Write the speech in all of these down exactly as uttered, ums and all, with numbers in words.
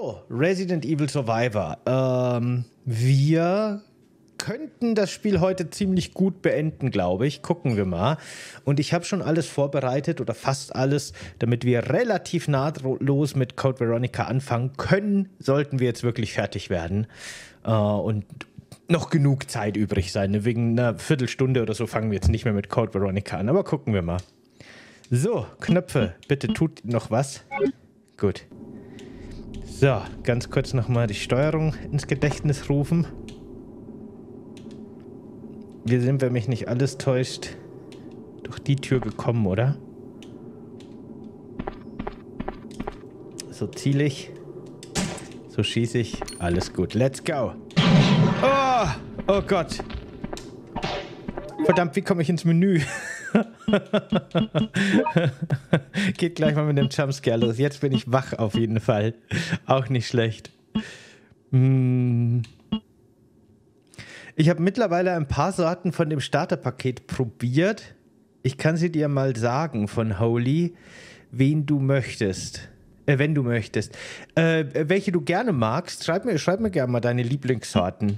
So, Resident Evil Survivor. Ähm, wir könnten das Spiel heute ziemlich gut beenden, glaube ich. Gucken wir mal. Und ich habe schon alles vorbereitet oder fast alles, damit wir relativ nahtlos mit Code Veronica anfangen können, sollten wir jetzt wirklich fertig werden. Äh, und noch genug Zeit übrig sein. Wegen einer Viertelstunde oder so fangen wir jetzt nicht mehr mit Code Veronica an. Aber gucken wir mal. So, Knöpfe, bitte tut noch was. Gut. So, ganz kurz nochmal die Steuerung ins Gedächtnis rufen. Wir sind, wenn mich nicht alles täuscht, durch die Tür gekommen, oder? So ziele ich. So schieße ich. Alles gut. Let's go. Oh, oh Gott. Verdammt, wie komme ich ins Menü? Geht gleich mal mit dem Jumpscare los. Jetzt bin ich wach auf jeden Fall. Auch nicht schlecht. Hm. Ich habe mittlerweile ein paar Sorten von dem Starterpaket probiert. Ich kann sie dir mal sagen von Holy, wen du möchtest. Äh, wenn du möchtest. Äh, welche du gerne magst, schreib mir, schreib mir gerne mal deine Lieblingssorten.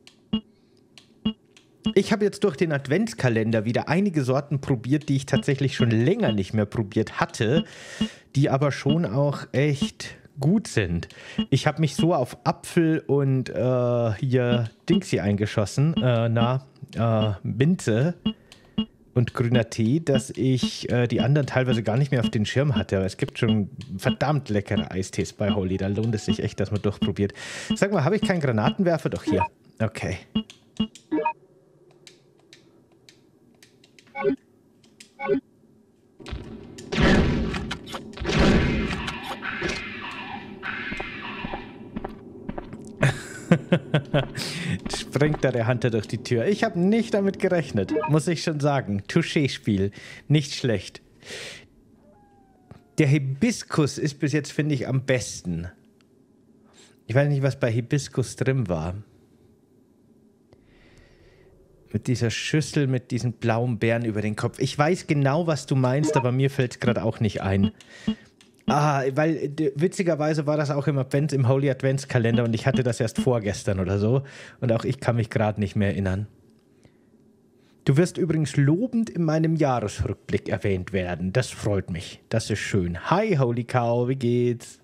Ich habe jetzt durch den Adventskalender wieder einige Sorten probiert, die ich tatsächlich schon länger nicht mehr probiert hatte, die aber schon auch echt gut sind. Ich habe mich so auf Apfel und äh, hier Dingsy eingeschossen, äh, na, äh, Minze und grüner Tee, dass ich äh, die anderen teilweise gar nicht mehr auf den Schirm hatte. Aber es gibt schon verdammt leckere Eistees bei Holy, da lohnt es sich echt, dass man durchprobiert. Sag mal, habe ich keinen Granatenwerfer? Doch hier. Okay. Springt da der Hunter durch die Tür. Ich habe nicht damit gerechnet, muss ich schon sagen. Touché-Spiel. Nicht schlecht. Der Hibiskus ist bis jetzt, finde ich, am besten. Ich weiß nicht, was bei Hibiskus drin war. Mit dieser Schüssel, mit diesen blauen Beeren über den Kopf. Ich weiß genau, was du meinst, aber mir fällt es gerade auch nicht ein. Ah, weil witzigerweise war das auch im Advent, im Holy Adventskalender und ich hatte das erst vorgestern oder so. Und auch ich kann mich gerade nicht mehr erinnern. Du wirst übrigens lobend in meinem Jahresrückblick erwähnt werden. Das freut mich. Das ist schön. Hi, Holy Cow, wie geht's?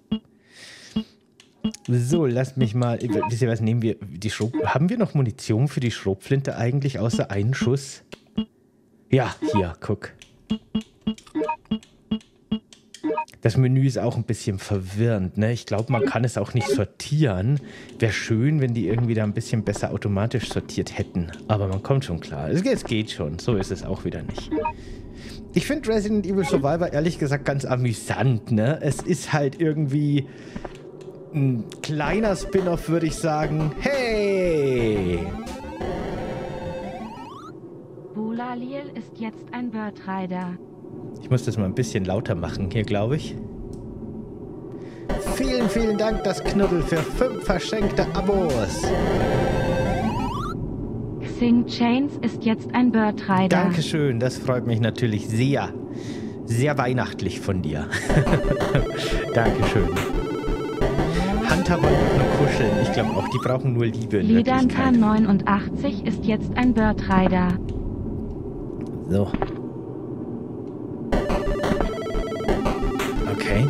So, lasst mich mal. Wisst ihr was, nehmen wir die Schrob. Haben wir noch Munition für die Schrotflinte eigentlich außer einen Schuss? Ja, hier, guck. Das Menü ist auch ein bisschen verwirrend, ne? Ich glaube, man kann es auch nicht sortieren. Wäre schön, wenn die irgendwie da ein bisschen besser automatisch sortiert hätten. Aber man kommt schon klar. Es, es geht schon. So ist es auch wieder nicht. Ich finde Resident Evil Survivor ehrlich gesagt ganz amüsant, ne? Es ist halt irgendwie ein kleiner Spin-off, würde ich sagen. Hey! Bulalil ist jetzt ein Birdrider. Ich muss das mal ein bisschen lauter machen hier, glaube ich. Vielen, vielen Dank, das Knuddel, für fünf verschenkte Abos. Xing Chains ist jetzt ein Birdrider. Dankeschön, das freut mich natürlich sehr. Sehr weihnachtlich von dir. Dankeschön. Hunter wollen nur kuscheln. Ich glaube auch, die brauchen nur Liebe in Lidanka neunundachtzig ist jetzt ein Birdrider. So. Okay.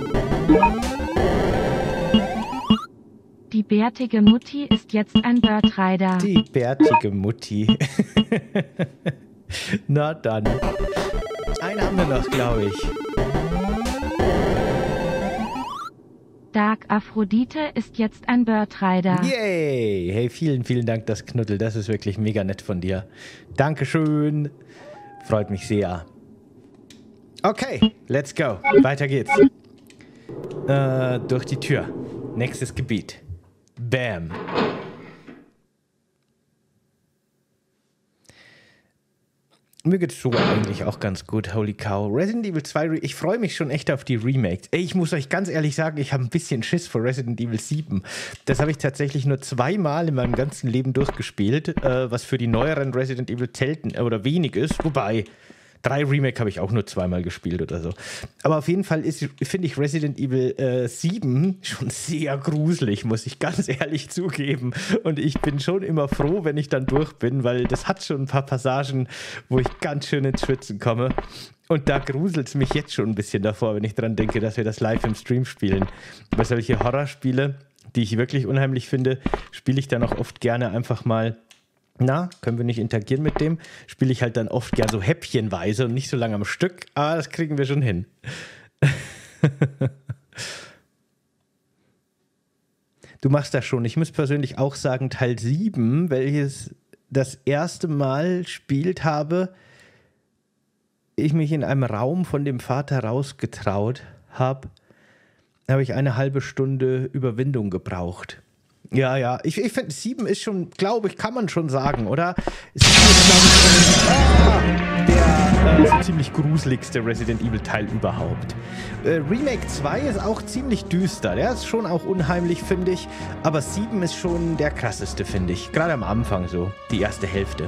Die bärtige Mutti ist jetzt ein Birdrider. Die bärtige Mutti. Na dann. Einen haben wir noch, glaube ich. Dark Aphrodite ist jetzt ein Birdrider. Yay! Hey, vielen, vielen Dank, das Knuddel. Das ist wirklich mega nett von dir. Dankeschön. Freut mich sehr. Okay, let's go. Weiter geht's. Äh, durch die Tür. Nächstes Gebiet. Bam. Mir geht's so eigentlich auch ganz gut, Holy Cow. Resident Evil zwei, ich freue mich schon echt auf die Remakes. Ey, ich muss euch ganz ehrlich sagen, ich habe ein bisschen Schiss vor Resident Evil sieben. Das habe ich tatsächlich nur zweimal in meinem ganzen Leben durchgespielt, äh, was für die neueren Resident Evil zelten oder wenig ist. Wobei, drei Remake habe ich auch nur zweimal gespielt oder so. Aber auf jeden Fall finde ich Resident Evil äh, sieben schon sehr gruselig, muss ich ganz ehrlich zugeben. Und ich bin schon immer froh, wenn ich dann durch bin, weil das hat schon ein paar Passagen, wo ich ganz schön ins Schwitzen komme. Und da gruselt es mich jetzt schon ein bisschen davor, wenn ich dran denke, dass wir das live im Stream spielen. Bei solche Horrorspiele, die ich wirklich unheimlich finde, spiele ich dann auch oft gerne einfach mal. Na, können wir nicht interagieren mit dem? Spiele ich halt dann oft gern so häppchenweise und nicht so lange am Stück, aber das kriegen wir schon hin. Du machst das schon. Ich muss persönlich auch sagen, Teil sieben, welches das erste Mal spielt habe, ich mich in einem Raum von dem Vater rausgetraut habe, habe ich eine halbe Stunde Überwindung gebraucht. Ja, ja, ich, ich finde, sieben ist schon, glaube ich, kann man schon sagen, oder? sieben ist, glaube ich, schon, ah, der äh, so ziemlich gruseligste Resident Evil Teil überhaupt. Äh, Remake zwei ist auch ziemlich düster, der ist schon auch unheimlich, finde ich, aber sieben ist schon der krasseste, finde ich. Gerade am Anfang so, die erste Hälfte.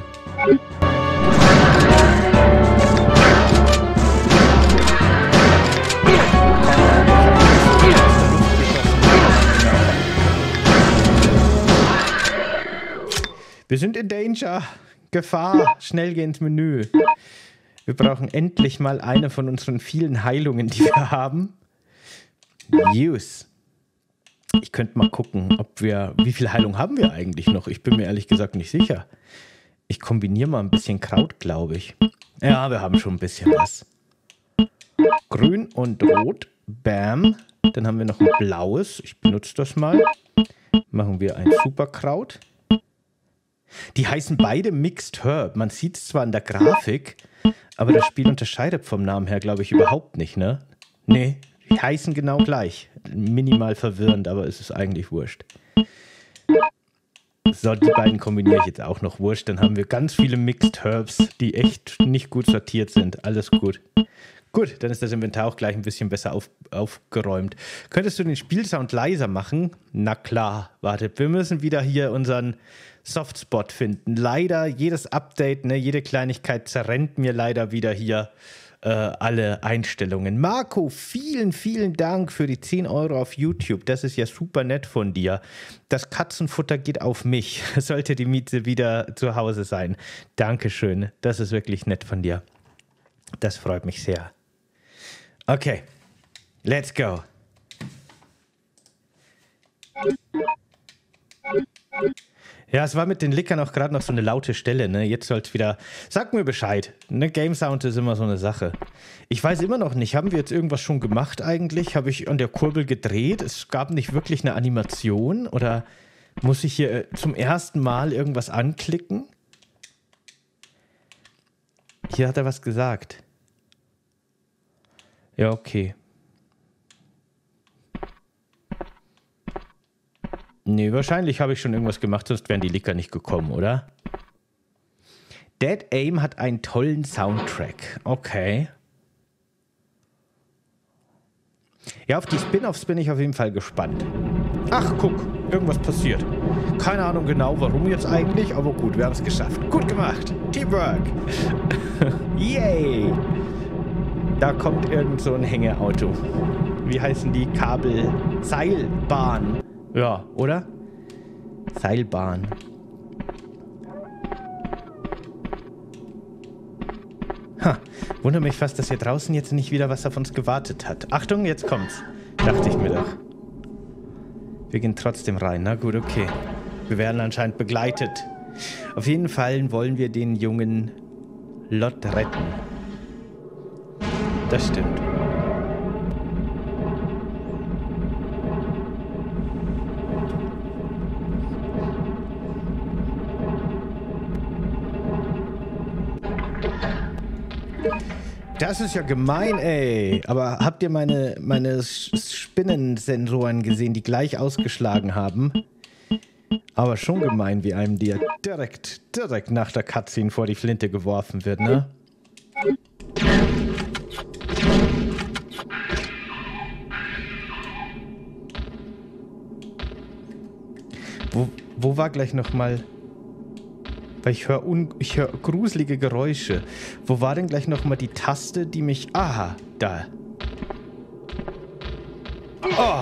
Wir sind in Danger. Gefahr. Schnell geh ins Menü. Wir brauchen endlich mal eine von unseren vielen Heilungen, die wir haben. Use. Ich könnte mal gucken, ob wir... Wie viel Heilung haben wir eigentlich noch? Ich bin mir ehrlich gesagt nicht sicher. Ich kombiniere mal ein bisschen Kraut, glaube ich. Ja, wir haben schon ein bisschen was. Grün und Rot. Bam. Dann haben wir noch ein blaues. Ich benutze das mal. Machen wir ein Superkraut. Die heißen beide Mixed Herb. Man sieht es zwar in der Grafik, aber das Spiel unterscheidet vom Namen her, glaube ich, überhaupt nicht, ne? Nee, die heißen genau gleich. Minimal verwirrend, aber es ist eigentlich wurscht. So, die beiden kombiniere ich jetzt auch noch wurscht. Dann haben wir ganz viele Mixed Herbs, die echt nicht gut sortiert sind. Alles gut. Gut, dann ist das Inventar auch gleich ein bisschen besser auf, aufgeräumt. Könntest du den Spielsound leiser machen? Na klar, warte, wir müssen wieder hier unseren Softspot finden. Leider, jedes Update, ne, jede Kleinigkeit zerrennt mir leider wieder hier äh, alle Einstellungen. Marco, vielen, vielen Dank für die zehn Euro auf YouTube. Das ist ja super nett von dir. Das Katzenfutter geht auf mich. Sollte die Miete wieder zu Hause sein. Dankeschön, das ist wirklich nett von dir. Das freut mich sehr. Okay, let's go. Ja, es war mit den Lickern auch gerade noch so eine laute Stelle, ne? Jetzt soll es wieder... Sag mir Bescheid. Ne? Game Sound ist immer so eine Sache. Ich weiß immer noch nicht, haben wir jetzt irgendwas schon gemacht eigentlich? Habe ich an der Kurbel gedreht? Es gab nicht wirklich eine Animation? Oder muss ich hier zum ersten Mal irgendwas anklicken? Hier hat er was gesagt. Ja, okay. Nee, wahrscheinlich habe ich schon irgendwas gemacht, sonst wären die Licker nicht gekommen, oder? Dead Aim hat einen tollen Soundtrack. Okay. Ja, auf die Spin-Offs bin ich auf jeden Fall gespannt. Ach, guck, irgendwas passiert. Keine Ahnung genau, warum jetzt eigentlich, aber gut, wir haben es geschafft. Gut gemacht. Teamwork. Yay. Da kommt irgend so ein Hängeauto. Wie heißen die? Kabel... Seilbahn. Ja, oder? Seilbahn. Ha, wundere mich fast, dass hier draußen jetzt nicht wieder was auf uns gewartet hat. Achtung, jetzt kommt's. Dachte ich mir doch. Wir gehen trotzdem rein. Na gut, okay. Wir werden anscheinend begleitet. Auf jeden Fall wollen wir den jungen Lot retten. Das stimmt. Das ist ja gemein, ey. Aber habt ihr meine, meine Spinnensensoren gesehen, die gleich ausgeschlagen haben? Aber schon gemein, wie einem die direkt, direkt nach der Cutscene vor die Flinte geworfen wird, ne? Wo, wo war gleich nochmal... Weil ich höre ich hör gruselige Geräusche. Wo war denn gleich nochmal die Taste, die mich... Aha, da. Oh.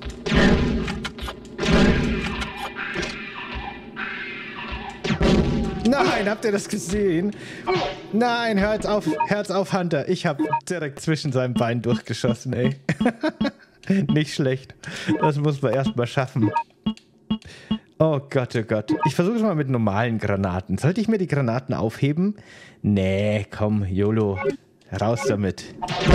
Nein, habt ihr das gesehen? Nein, hört auf, Herz auf, Hunter. Ich hab direkt zwischen seinem Bein durchgeschossen, ey. Nicht schlecht. Das muss man erstmal schaffen. Oh Gott, oh Gott. Ich versuche es mal mit normalen Granaten. Sollte ich mir die Granaten aufheben? Nee, komm, YOLO. Raus damit.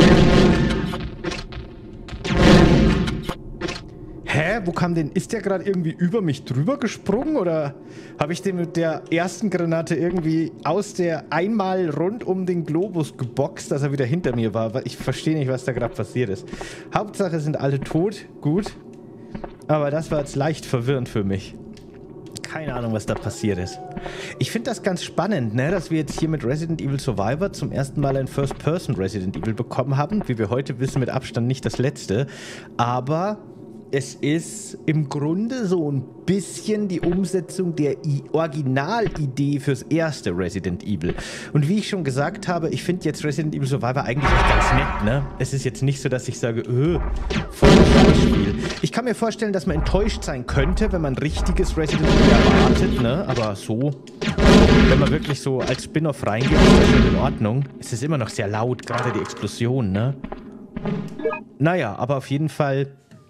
Hä? Wo kam denn? Ist der gerade irgendwie über mich drüber gesprungen? Oder habe ich den mit der ersten Granate irgendwie aus der einmal rund um den Globus geboxt, dass er wieder hinter mir war? Ich verstehe nicht, was da gerade passiert ist. Hauptsache sind alle tot. Gut. Aber das war jetzt leicht verwirrend für mich. Keine Ahnung, was da passiert ist. Ich finde das ganz spannend, ne, dass wir jetzt hier mit Resident Evil Survivor zum ersten Mal ein First-Person Resident Evil bekommen haben. Wie wir heute wissen, mit Abstand nicht das letzte. Aber es ist im Grunde so ein bisschen die Umsetzung der Originalidee fürs erste Resident Evil. Und wie ich schon gesagt habe, ich finde jetzt Resident Evil Survivor eigentlich ganz nett, ne? Es ist jetzt nicht so, dass ich sage, öh, voll das Spiel. Ich kann mir vorstellen, dass man enttäuscht sein könnte, wenn man richtiges Resident Evil erwartet, ne? Aber so, wenn man wirklich so als Spin-off reingeht, ist das schon in Ordnung. Es ist immer noch sehr laut, gerade die Explosion, ne? Naja, aber auf jeden Fall...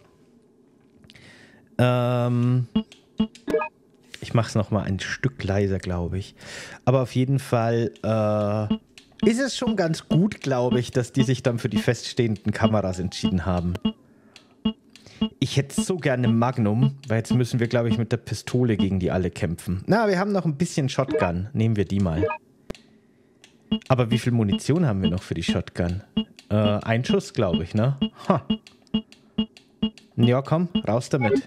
Ähm, ich mache es nochmal ein Stück leiser, glaube ich. Aber auf jeden Fall äh, ist es schon ganz gut, glaube ich, dass die sich dann für die feststehenden Kameras entschieden haben. Ich hätte so gerne Magnum, weil jetzt müssen wir, glaube ich, mit der Pistole gegen die alle kämpfen. Na, wir haben noch ein bisschen Shotgun. Nehmen wir die mal. Aber wie viel Munition haben wir noch für die Shotgun? Äh, ein Schuss, glaube ich, ne? Ha. Ja, komm, raus damit.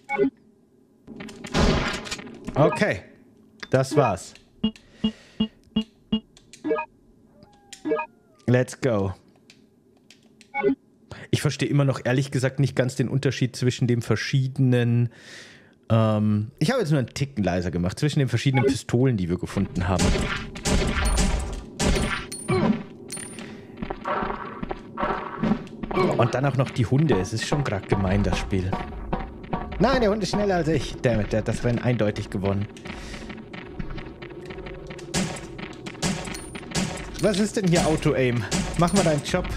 Okay, das war's. Let's go. Ich verstehe immer noch ehrlich gesagt nicht ganz den Unterschied zwischen den verschiedenen... Ähm, ich habe jetzt nur einen Ticken leiser gemacht, zwischen den verschiedenen Pistolen, die wir gefunden haben. Und dann auch noch die Hunde. Es ist schon gerade gemein, das Spiel. Nein, der Hund ist schneller als ich. Dammit, der hat das Rennen eindeutig gewonnen. Was ist denn hier Auto-Aim? Mach mal deinen Job.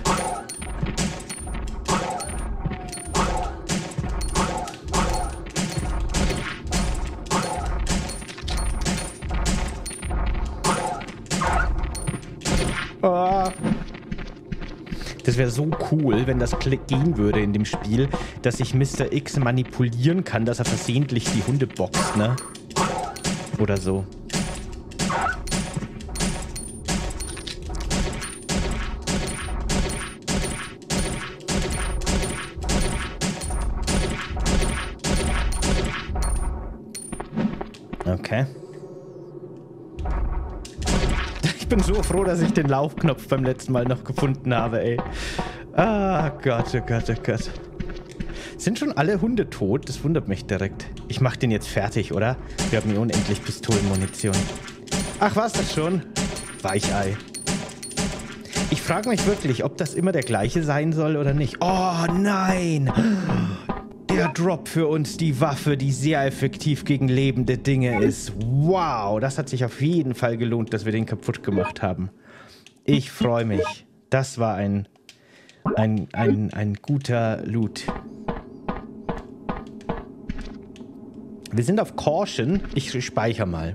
Oh. Das wäre so cool, wenn das gehen würde in dem Spiel, dass ich Mister X manipulieren kann, dass er versehentlich die Hunde boxt, ne? Oder so. Okay. Ich bin so froh, dass ich den Laufknopf beim letzten Mal noch gefunden habe, ey. Ah, Gott, oh Gott, oh Gott. Sind schon alle Hunde tot? Das wundert mich direkt. Ich mach den jetzt fertig, oder? Wir haben hier unendlich Pistolenmunition. Ach, war's das schon? Weichei. Ich frage mich wirklich, ob das immer der gleiche sein soll oder nicht. Oh, nein! Der Drop für uns, die Waffe, die sehr effektiv gegen lebende Dinge ist. Wow, das hat sich auf jeden Fall gelohnt, dass wir den kaputt gemacht haben. Ich freue mich. Das war ein, ein, ein, ein guter Loot. Wir sind auf Caution. Ich speichere mal.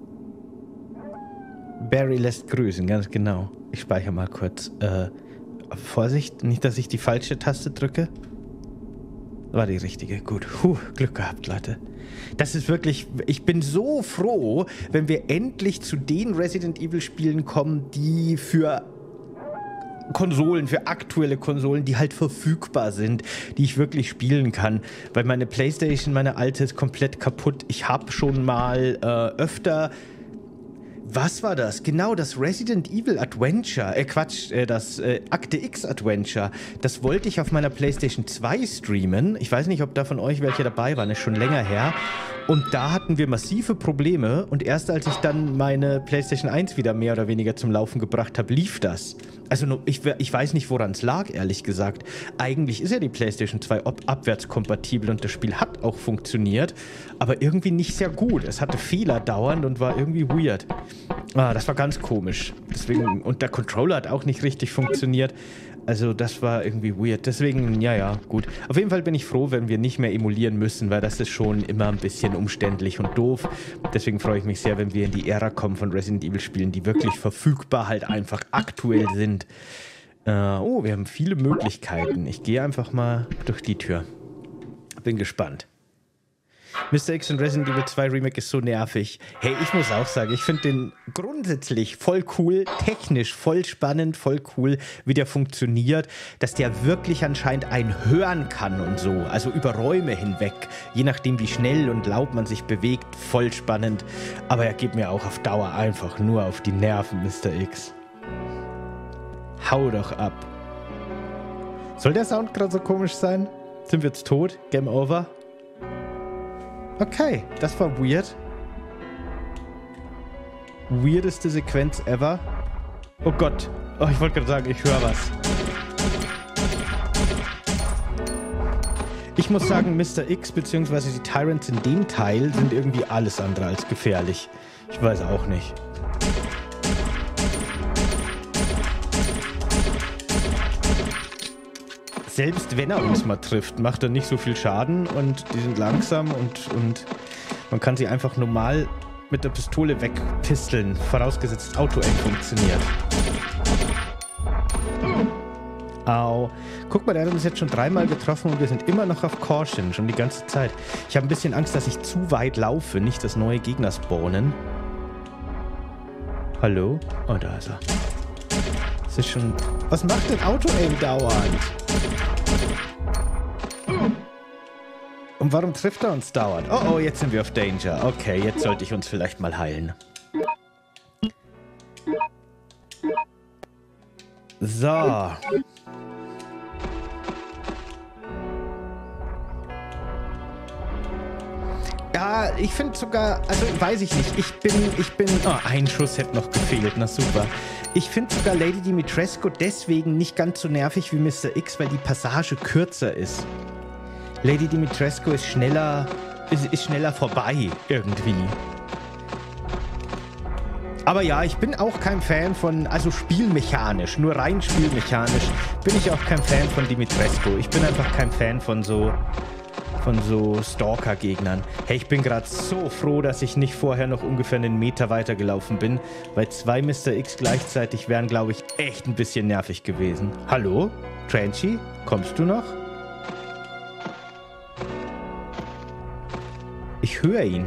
Barry lässt grüßen, ganz genau. Ich speichere mal kurz. Äh, Vorsicht, nicht, dass ich die falsche Taste drücke. War die richtige. Gut. Puh, Glück gehabt, Leute. Das ist wirklich... Ich bin so froh, wenn wir endlich zu den Resident Evil Spielen kommen, die für Konsolen, für aktuelle Konsolen, die halt verfügbar sind, die ich wirklich spielen kann. Weil meine PlayStation, meine alte, ist komplett kaputt. Ich habe schon mal äh, öfter... Was war das? Genau, das Resident Evil Adventure, äh Quatsch, äh, das äh, Akte X Adventure, das wollte ich auf meiner PlayStation zwei streamen. Ich weiß nicht, ob da von euch welche dabei waren, ist schon länger her. Und da hatten wir massive Probleme und erst als ich dann meine PlayStation eins wieder mehr oder weniger zum Laufen gebracht habe, lief das. Also ich, ich weiß nicht, woran es lag, ehrlich gesagt. Eigentlich ist ja die PlayStation zwei abwärtskompatibel und das Spiel hat auch funktioniert, aber irgendwie nicht sehr gut. Es hatte Fehler dauernd und war irgendwie weird. Ah, das war ganz komisch. Deswegen, und der Controller hat auch nicht richtig funktioniert. Also das war irgendwie weird. Deswegen, ja, ja, gut. Auf jeden Fall bin ich froh, wenn wir nicht mehr emulieren müssen, weil das ist schon immer ein bisschen umständlich und doof. Deswegen freue ich mich sehr, wenn wir in die Ära kommen von Resident Evil Spielen, die wirklich verfügbar halt einfach aktuell sind. Äh, oh, wir haben viele Möglichkeiten. Ich gehe einfach mal durch die Tür. Bin gespannt. Mister X und Resident Evil zwei Remake ist so nervig. Hey, ich muss auch sagen, ich finde den grundsätzlich voll cool, technisch voll spannend, voll cool, wie der funktioniert, dass der wirklich anscheinend ein hören kann und so, also über Räume hinweg, je nachdem wie schnell und laut man sich bewegt, voll spannend. Aber er geht mir auch auf Dauer einfach nur auf die Nerven, Mister X. Hau doch ab. Soll der Sound gerade so komisch sein? Sind wir jetzt tot? Game over? Okay, das war weird. Weirdeste Sequenz ever. Oh Gott. Oh, ich wollte gerade sagen, ich höre was. Ich muss sagen, Mister X bzw. die Tyrants in dem Teil sind irgendwie alles andere als gefährlich. Ich weiß auch nicht. Selbst wenn er uns mal trifft, macht er nicht so viel Schaden und die sind langsam und, und man kann sie einfach normal mit der Pistole wegpisteln, vorausgesetzt Auto-Aim funktioniert. Au. Guck mal, der hat uns jetzt schon dreimal getroffen und wir sind immer noch auf Caution, schon die ganze Zeit. Ich habe ein bisschen Angst, dass ich zu weit laufe, nicht dass neue Gegner spawnen. Hallo? Oh, da ist er. Das ist schon... Was macht denn Auto-Aim dauernd? Und warum trifft er uns dauernd? Oh, oh, jetzt sind wir auf Danger. Okay, jetzt sollte ich uns vielleicht mal heilen. So. Ja, ich finde sogar, also weiß ich nicht, ich bin, ich bin, oh, ein Schuss hätte noch gefehlt, na super. Ich finde sogar Lady Dimitrescu deswegen nicht ganz so nervig wie Mister X, weil die Passage kürzer ist. Lady Dimitrescu ist schneller, ist, ist schneller vorbei, irgendwie. Aber ja, ich bin auch kein Fan von, also spielmechanisch, nur rein spielmechanisch, bin ich auch kein Fan von Dimitrescu. Ich bin einfach kein Fan von so, von so Stalker-Gegnern. Hey, ich bin gerade so froh, dass ich nicht vorher noch ungefähr einen Meter weitergelaufen bin, weil zwei Mister X gleichzeitig wären, glaube ich, echt ein bisschen nervig gewesen. Hallo? Tranchi? Kommst du noch? Ich höre ihn.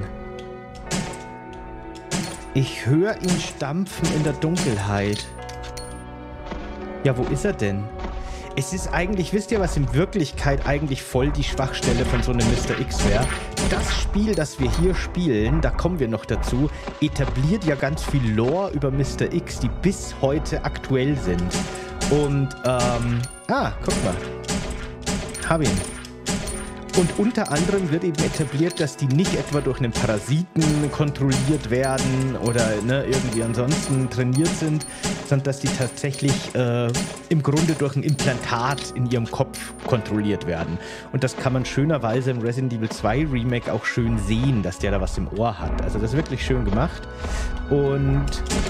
Ich höre ihn stampfen in der Dunkelheit. Ja, wo ist er denn? Es ist eigentlich, wisst ihr, was in Wirklichkeit eigentlich voll die Schwachstelle von so einem Mister X wäre? Das Spiel, das wir hier spielen, da kommen wir noch dazu, etabliert ja ganz viel Lore über Mister X, die bis heute aktuell sind. Und, ähm, ah, guck mal. Hab ihn. Und unter anderem wird eben etabliert, dass die nicht etwa durch einen Parasiten kontrolliert werden oder ne, irgendwie ansonsten trainiert sind, sondern dass die tatsächlich äh, im Grunde durch ein Implantat in ihrem Kopf kontrolliert werden. Und das kann man schönerweise im Resident Evil zwei Remake auch schön sehen, dass der da was im Ohr hat. Also das ist wirklich schön gemacht. Und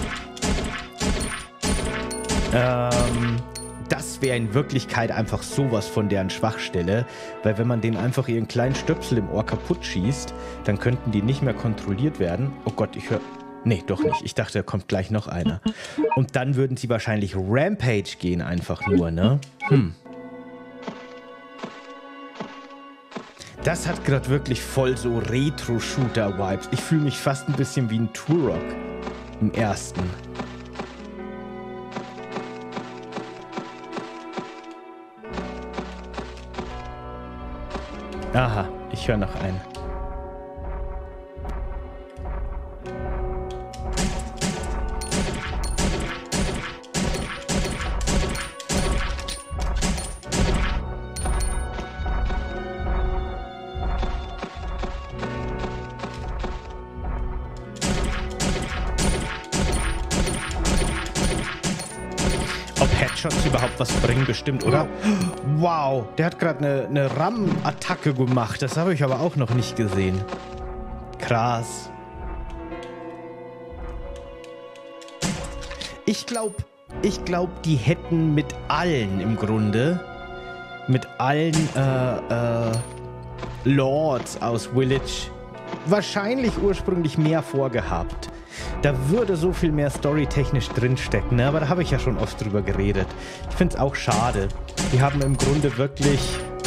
ähm... das wäre in Wirklichkeit einfach sowas von deren Schwachstelle, weil wenn man denen einfach ihren kleinen Stöpsel im Ohr kaputt schießt, dann könnten die nicht mehr kontrolliert werden. Oh Gott, ich höre... Nee, doch nicht. Ich dachte, da kommt gleich noch einer. Und dann würden sie wahrscheinlich Rampage gehen einfach nur, ne? Hm. Das hat gerade wirklich voll so Retro-Shooter-Vibes. Ich fühle mich fast ein bisschen wie ein Turok im ersten. Aha, ich höre noch einen. Headshots überhaupt was bringen, bestimmt, oder? Wow, der hat gerade eine, eine Ram-Attacke gemacht. Das habe ich aber auch noch nicht gesehen. Krass. Ich glaube, ich glaube, die hätten mit allen im Grunde, mit allen äh, äh, Lords aus Village wahrscheinlich ursprünglich mehr vorgehabt. Da würde so viel mehr storytechnisch drinstecken, ne? Aber da habe ich ja schon oft drüber geredet. Ich finde es auch schade. Die haben im Grunde wirklich...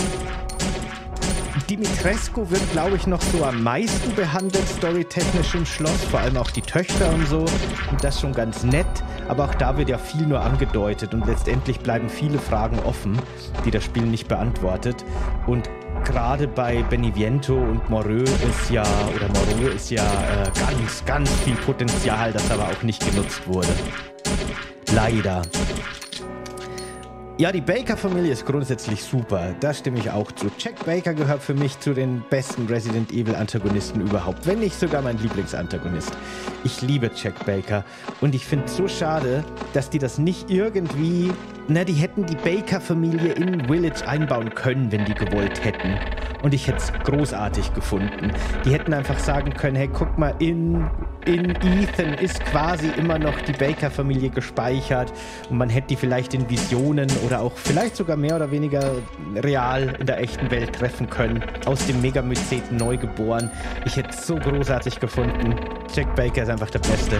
Dimitrescu wird, glaube ich, noch so am meisten behandelt, storytechnisch im Schloss, vor allem auch die Töchter und so. Und das schon ganz nett, aber auch da wird ja viel nur angedeutet und letztendlich bleiben viele Fragen offen, die das Spiel nicht beantwortet. Und gerade bei Beneviento und Moreau ist ja, oder Moreau ist ja äh, ganz, ganz viel Potenzial, das aber auch nicht genutzt wurde. Leider. Ja, die Baker-Familie ist grundsätzlich super, da stimme ich auch zu. Jack Baker gehört für mich zu den besten Resident Evil-Antagonisten überhaupt, wenn nicht sogar mein Lieblingsantagonist. Ich liebe Jack Baker und ich finde es so schade, dass die das nicht irgendwie... Na, die hätten die Baker-Familie in Village einbauen können, wenn die gewollt hätten. Und ich hätte es großartig gefunden. Die hätten einfach sagen können, hey, guck mal, in, in Ethan ist quasi immer noch die Baker-Familie gespeichert. Und man hätte die vielleicht in Visionen oder auch vielleicht sogar mehr oder weniger real in der echten Welt treffen können. Aus dem Megamyceten neu geboren. Ich hätte es so großartig gefunden. Jack Baker ist einfach der Beste.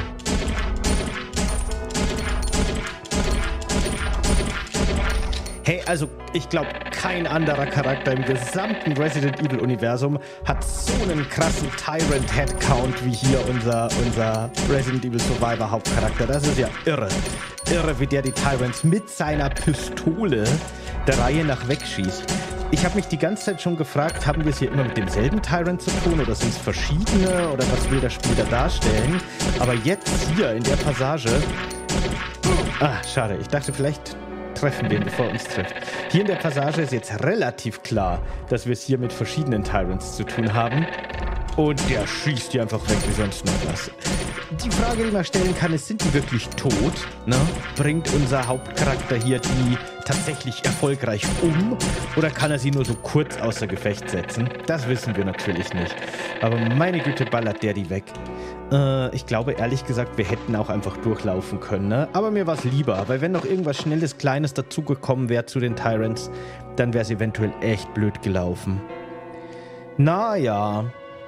Hey, also ich glaube, kein anderer Charakter im gesamten Resident Evil-Universum hat so einen krassen Tyrant-Headcount wie hier unser, unser Resident Evil Survivor-Hauptcharakter. Das ist ja irre. Irre, wie der die Tyrants mit seiner Pistole der Reihe nach wegschießt. Ich habe mich die ganze Zeit schon gefragt, haben wir es hier immer mit demselben Tyrant zu tun oder sind es verschiedene oder was will das Spiel da darstellen? Aber jetzt hier in der Passage... Ah, schade. Ich dachte vielleicht... treffen wir ihn, bevor er uns trifft. Hier in der Passage ist jetzt relativ klar, dass wir es hier mit verschiedenen Tyrants zu tun haben. Und der schießt die einfach weg wie sonst noch was. Die Frage, die man stellen kann, ist, sind die wirklich tot? Ne? Bringt unser Hauptcharakter hier die tatsächlich erfolgreich um? Oder kann er sie nur so kurz außer Gefecht setzen? Das wissen wir natürlich nicht. Aber meine Güte, ballert der die weg. Äh, ich glaube, ehrlich gesagt, wir hätten auch einfach durchlaufen können. Ne? Aber mir war es lieber, weil wenn noch irgendwas Schnelles, Kleines dazugekommen wäre zu den Tyrants, dann wäre es eventuell echt blöd gelaufen. Naja.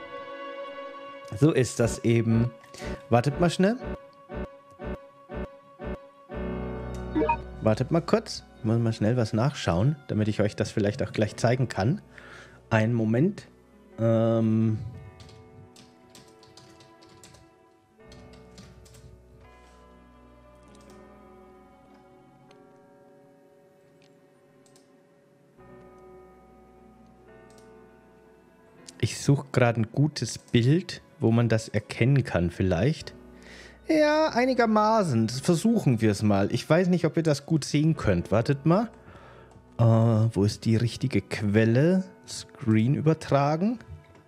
So ist das eben. Wartet mal schnell. Wartet mal kurz. Ich muss mal schnell was nachschauen, damit ich euch das vielleicht auch gleich zeigen kann. Einen Moment. Ähm... Ich suche gerade ein gutes Bild, wo man das erkennen kann vielleicht. Ja, einigermaßen. Das versuchen wir es mal. Ich weiß nicht, ob ihr das gut sehen könnt. Wartet mal. Äh, wo ist die richtige Quelle? Screen übertragen.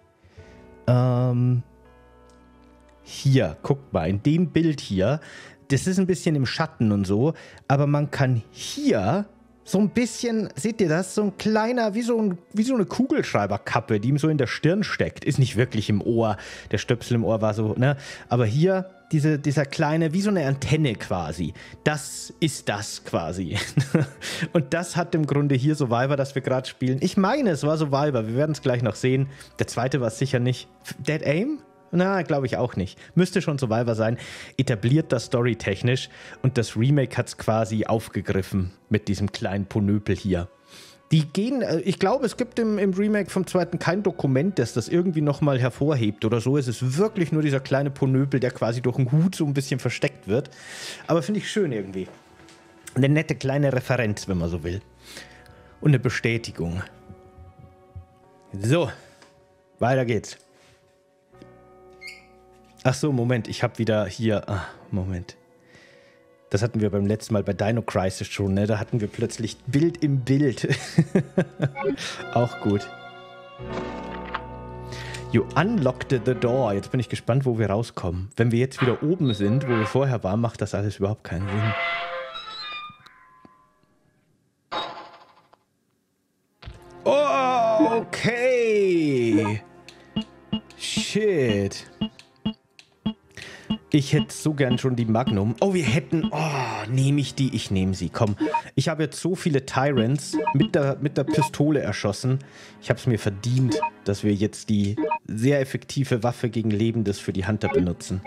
Ähm, hier, guckt mal. In dem Bild hier. Das ist ein bisschen im Schatten und so. Aber man kann hier... so ein bisschen, seht ihr das? So ein kleiner, wie so, ein, wie so eine Kugelschreiberkappe, die ihm so in der Stirn steckt. Ist nicht wirklich im Ohr. Der Stöpsel im Ohr war so, ne? Aber hier, diese, dieser kleine, wie so eine Antenne quasi. Das ist das quasi. Und das hat im Grunde hier Survivor, das wir gerade spielen. Ich meine, es war Survivor. Wir werden es gleich noch sehen. Der zweite war es sicher nicht. Dead Aim? Na, glaube ich auch nicht. Müsste schon Survivor sein. Etabliert das storytechnisch und das Remake hat es quasi aufgegriffen mit diesem kleinen Ponöpel hier. Die gehen, ich glaube, es gibt im, im Remake vom zweiten kein Dokument, das das irgendwie nochmal hervorhebt oder so. Es ist wirklich nur dieser kleine Ponöpel, der quasi durch den Hut so ein bisschen versteckt wird. Aber finde ich schön irgendwie. Eine nette kleine Referenz, wenn man so will. Und eine Bestätigung. So, weiter geht's. Ach so, Moment, ich habe wieder hier... Ah, Moment. Das hatten wir beim letzten Mal bei Dino Crisis schon, ne? Da hatten wir plötzlich Bild im Bild. Auch gut. You unlocked the door. Jetzt bin ich gespannt, wo wir rauskommen. Wenn wir jetzt wieder oben sind, wo wir vorher waren, macht das alles überhaupt keinen Sinn. Oh, okay. Shit. Ich hätte so gern schon die Magnum. Oh, wir hätten... Oh, nehme ich die? Ich nehme sie. Komm. Ich habe jetzt so viele Tyrants mit der, mit der Pistole erschossen. Ich habe es mir verdient, dass wir jetzt die sehr effektive Waffe gegen Lebendes für die Hunter benutzen.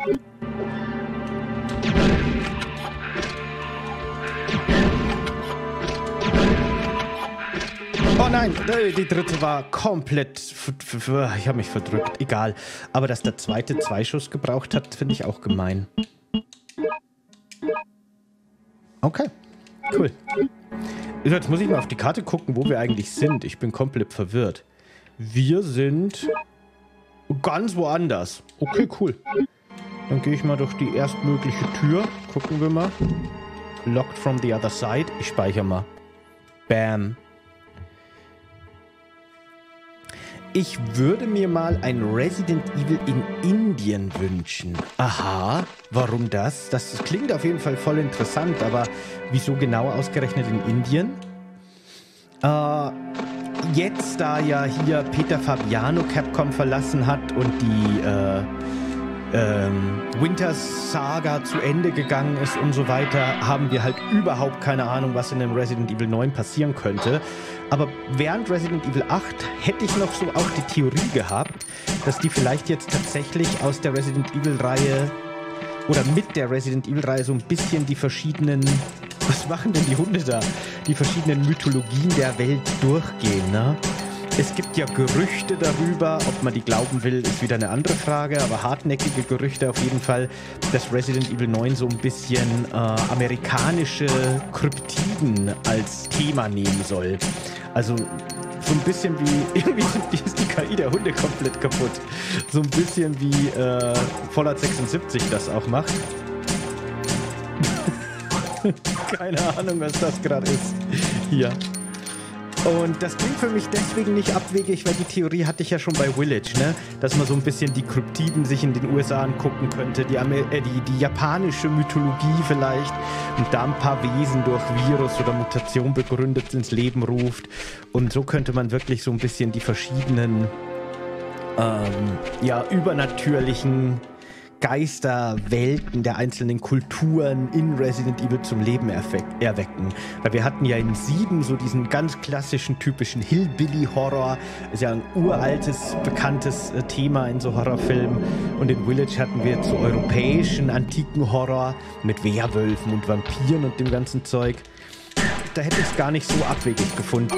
Oh nein, die dritte war komplett... Ich habe mich verdrückt. Egal. Aber dass der zweite zwei Schuss gebraucht hat, finde ich auch gemein. Okay, cool. Jetzt muss ich mal auf die Karte gucken, wo wir eigentlich sind. Ich bin komplett verwirrt. Wir sind ganz woanders. Okay, cool. Dann gehe ich mal durch die erstmögliche Tür. Gucken wir mal. Locked from the other side. Ich speichere mal. Bam. Ich würde mir mal ein Resident Evil in Indien wünschen. Aha, warum das? Das klingt auf jeden Fall voll interessant, aber wieso genau ausgerechnet in Indien? Äh, jetzt, da ja hier Peter Fabiano Capcom verlassen hat und die äh, ähm, Winters Saga zu Ende gegangen ist und so weiter, haben wir halt überhaupt keine Ahnung, was in dem Resident Evil neun passieren könnte. Aber während Resident Evil acht hätte ich noch so auch die Theorie gehabt, dass die vielleicht jetzt tatsächlich aus der Resident Evil-Reihe oder mit der Resident Evil-Reihe so ein bisschen die verschiedenen, was machen denn die Hunde da? Die verschiedenen Mythologien der Welt durchgehen, ne? Es gibt ja Gerüchte darüber, ob man die glauben will, ist wieder eine andere Frage, aber hartnäckige Gerüchte auf jeden Fall, dass Resident Evil neun so ein bisschen äh, amerikanische Kryptiden als Thema nehmen soll. Also so ein bisschen wie, irgendwie ist die K I der Hunde komplett kaputt. So ein bisschen wie äh, Fallout sechsundsiebzig das auch macht. Keine Ahnung, was das gerade ist. Hier. Und das klingt für mich deswegen nicht abwegig, weil die Theorie hatte ich ja schon bei Village, ne? Dass man so ein bisschen die Kryptiden sich in den U S A angucken könnte, die, Amer äh, die, die japanische Mythologie vielleicht und da ein paar Wesen durch Virus oder Mutation begründet ins Leben ruft. Und so könnte man wirklich so ein bisschen die verschiedenen ähm, ja, übernatürlichen Geisterwelten der einzelnen Kulturen in Resident Evil zum Leben erwecken. Weil wir hatten ja in sieben so diesen ganz klassischen, typischen Hillbilly-Horror. Ist ja ein uraltes, bekanntes äh, Thema in so Horrorfilmen. Und in Village hatten wir jetzt so europäischen, antiken Horror mit Werwölfen und Vampiren und dem ganzen Zeug. Da hätte ich es gar nicht so abwegig gefunden.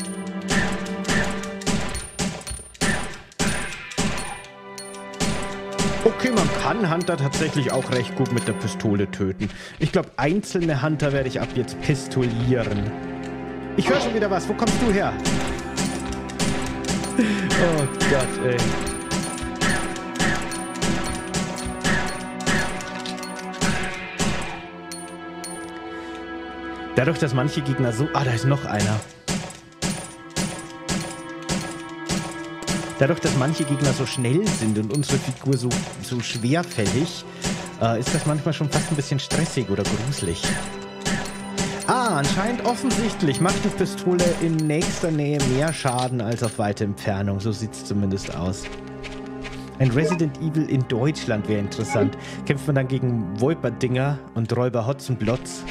Okay, man kann Hunter tatsächlich auch recht gut mit der Pistole töten. Ich glaube, einzelne Hunter werde ich ab jetzt pistolieren. Ich höre schon wieder was. Wo kommst du her? Oh Gott, ey. Dadurch, dass manche Gegner so... Ah, da ist noch einer. Dadurch, dass manche Gegner so schnell sind und unsere Figur so, so schwerfällig, äh, ist das manchmal schon fast ein bisschen stressig oder gruselig. Ah, anscheinend offensichtlich macht die Pistole in nächster Nähe mehr Schaden als auf weite Entfernung. So sieht es zumindest aus. Ein Resident Evil in Deutschland wäre interessant. Kämpft man dann gegen Wolperdinger und Räuber Hotzenplotz?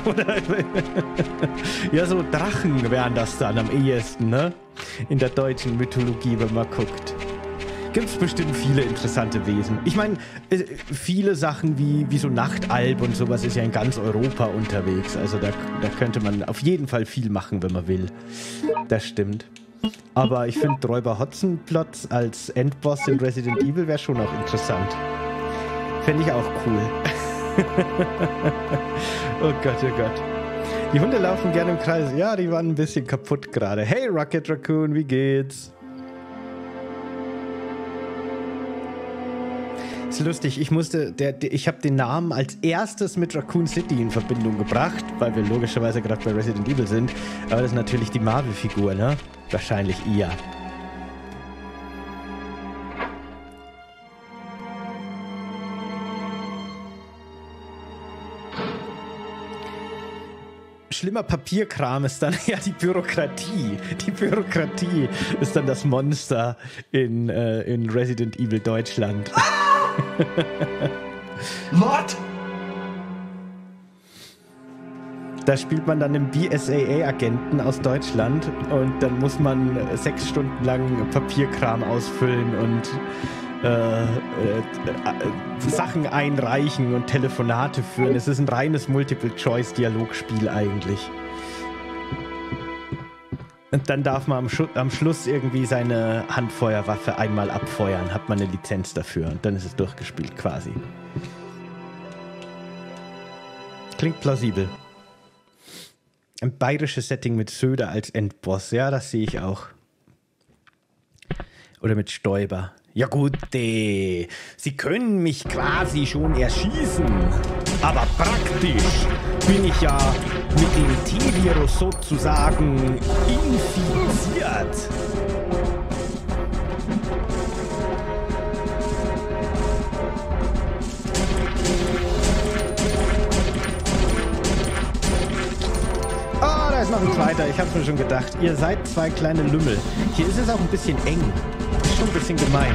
Ja, so Drachen wären das dann am ehesten, ne? In der deutschen Mythologie, wenn man guckt. Gibt es bestimmt viele interessante Wesen. Ich meine, viele Sachen wie, wie so Nachtalb und sowas ist ja in ganz Europa unterwegs. Also da, da könnte man auf jeden Fall viel machen, wenn man will. Das stimmt. Aber ich finde, Räuber Hotzenplotz als Endboss in Resident Evil wäre schon auch interessant. Fände ich auch cool. Oh Gott, oh Gott. Die Hunde laufen gerne im Kreis. Ja, die waren ein bisschen kaputt gerade. Hey, Rocket Raccoon, wie geht's? Ist lustig, ich musste, der, der, ich habe den Namen als erstes mit Raccoon City in Verbindung gebracht, weil wir logischerweise gerade bei Resident Evil sind. Aber das ist natürlich die Marvel-Figur, ne? Wahrscheinlich eher. schlimmer Papierkram ist dann ja die Bürokratie. Die Bürokratie ist dann das Monster in, äh, in Resident Evil Deutschland. What? Da spielt man dann einen B S A A-Agenten aus Deutschland und dann muss man sechs Stunden lang Papierkram ausfüllen und äh, äh, äh, Sachen einreichen und Telefonate führen. Es ist ein reines Multiple-Choice-Dialogspiel eigentlich. Und dann darf man am, Schu am Schluss irgendwie seine Handfeuerwaffe einmal abfeuern, hat man eine Lizenz dafür und dann ist es durchgespielt quasi. Klingt plausibel. Ein bayerisches Setting mit Söder als Endboss. Ja, das sehe ich auch. Oder mit Stoiber. Ja gut, äh, Sie können mich quasi schon erschießen. Aber praktisch bin ich ja mit dem T-Virus sozusagen infiziert. Da ist noch ein zweiter, ich hab's mir schon gedacht. Ihr seid zwei kleine Lümmel. Hier ist es auch ein bisschen eng. Ist schon ein bisschen gemein.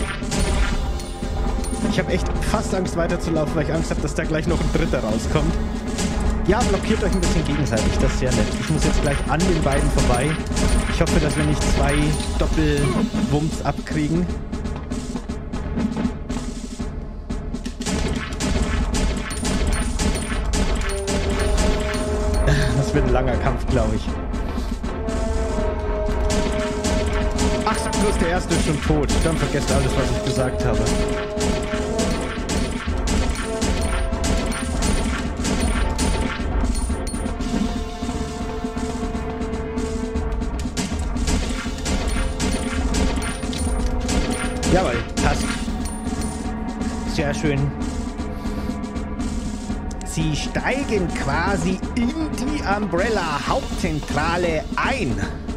Ich habe echt fast Angst weiterzulaufen, weil ich Angst habe, dass da gleich noch ein dritter rauskommt. Ja, blockiert euch ein bisschen gegenseitig, das ist sehr nett. Ich muss jetzt gleich an den beiden vorbei. Ich hoffe, dass wir nicht zwei Doppelwumms abkriegen. Das wird ein langer Kampf, glaube ich. Ach, sag bloß, der erste ist schon tot. Dann vergesst alles, was ich gesagt habe. Jawohl, passt. Sehr schön. Sie steigen quasi in die Umbrella-Hauptzentrale ein.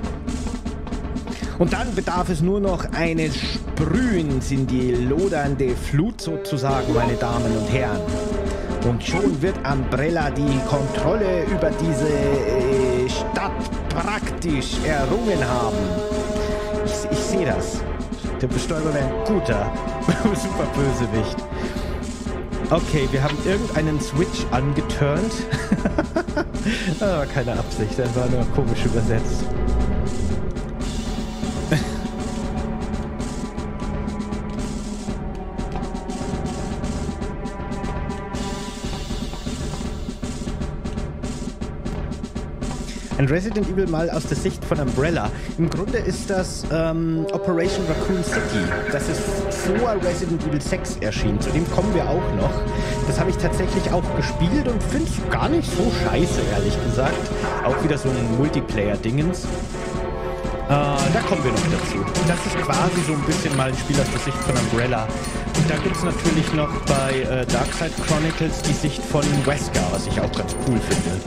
Und dann bedarf es nur noch eines Sprühens in die lodernde Flut sozusagen, meine Damen und Herren. Und schon wird Umbrella die Kontrolle über diese äh, Stadt praktisch errungen haben. Ich, ich sehe das. Der Bestäuber wäre ein guter, super Bösewicht. Okay, wir haben irgendeinen Switch angeturnt. Das war keine Absicht, das war nur komisch übersetzt. Ein Resident Evil mal aus der Sicht von Umbrella. Im Grunde ist das ähm, Operation Raccoon City. Das ist vor Resident Evil sechs erschienen. Zu dem kommen wir auch noch. Das habe ich tatsächlich auch gespielt und finde es gar nicht so scheiße, ehrlich gesagt. Auch wieder so ein Multiplayer-Dingens. Äh, da kommen wir noch dazu. Das ist quasi so ein bisschen mal ein Spiel aus der Sicht von Umbrella. Und da gibt es natürlich noch bei äh, Darkside Chronicles die Sicht von Wesker, was ich auch ganz cool finde.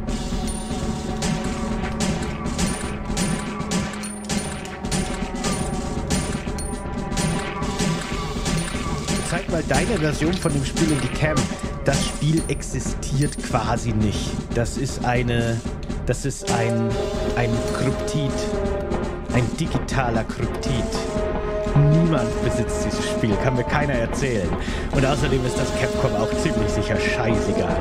Zeig mal deine Version von dem Spiel in die Cam. Das Spiel existiert quasi nicht. Das ist eine, das ist ein, ein Kryptid. Ein digitaler Kryptid. Niemand besitzt dieses Spiel, kann mir keiner erzählen. Und außerdem ist das Capcom auch ziemlich sicher scheißegal.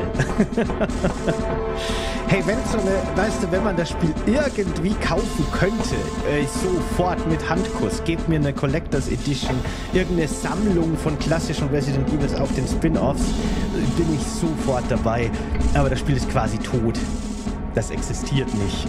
Hey, wenn so eine, weißt du, wenn man das Spiel irgendwie kaufen könnte, äh, sofort mit Handkuss, gebt mir eine Collectors Edition, irgendeine Sammlung von klassischen Resident Evils auf den Spin-Offs, bin ich sofort dabei. Aber das Spiel ist quasi tot. Das existiert nicht.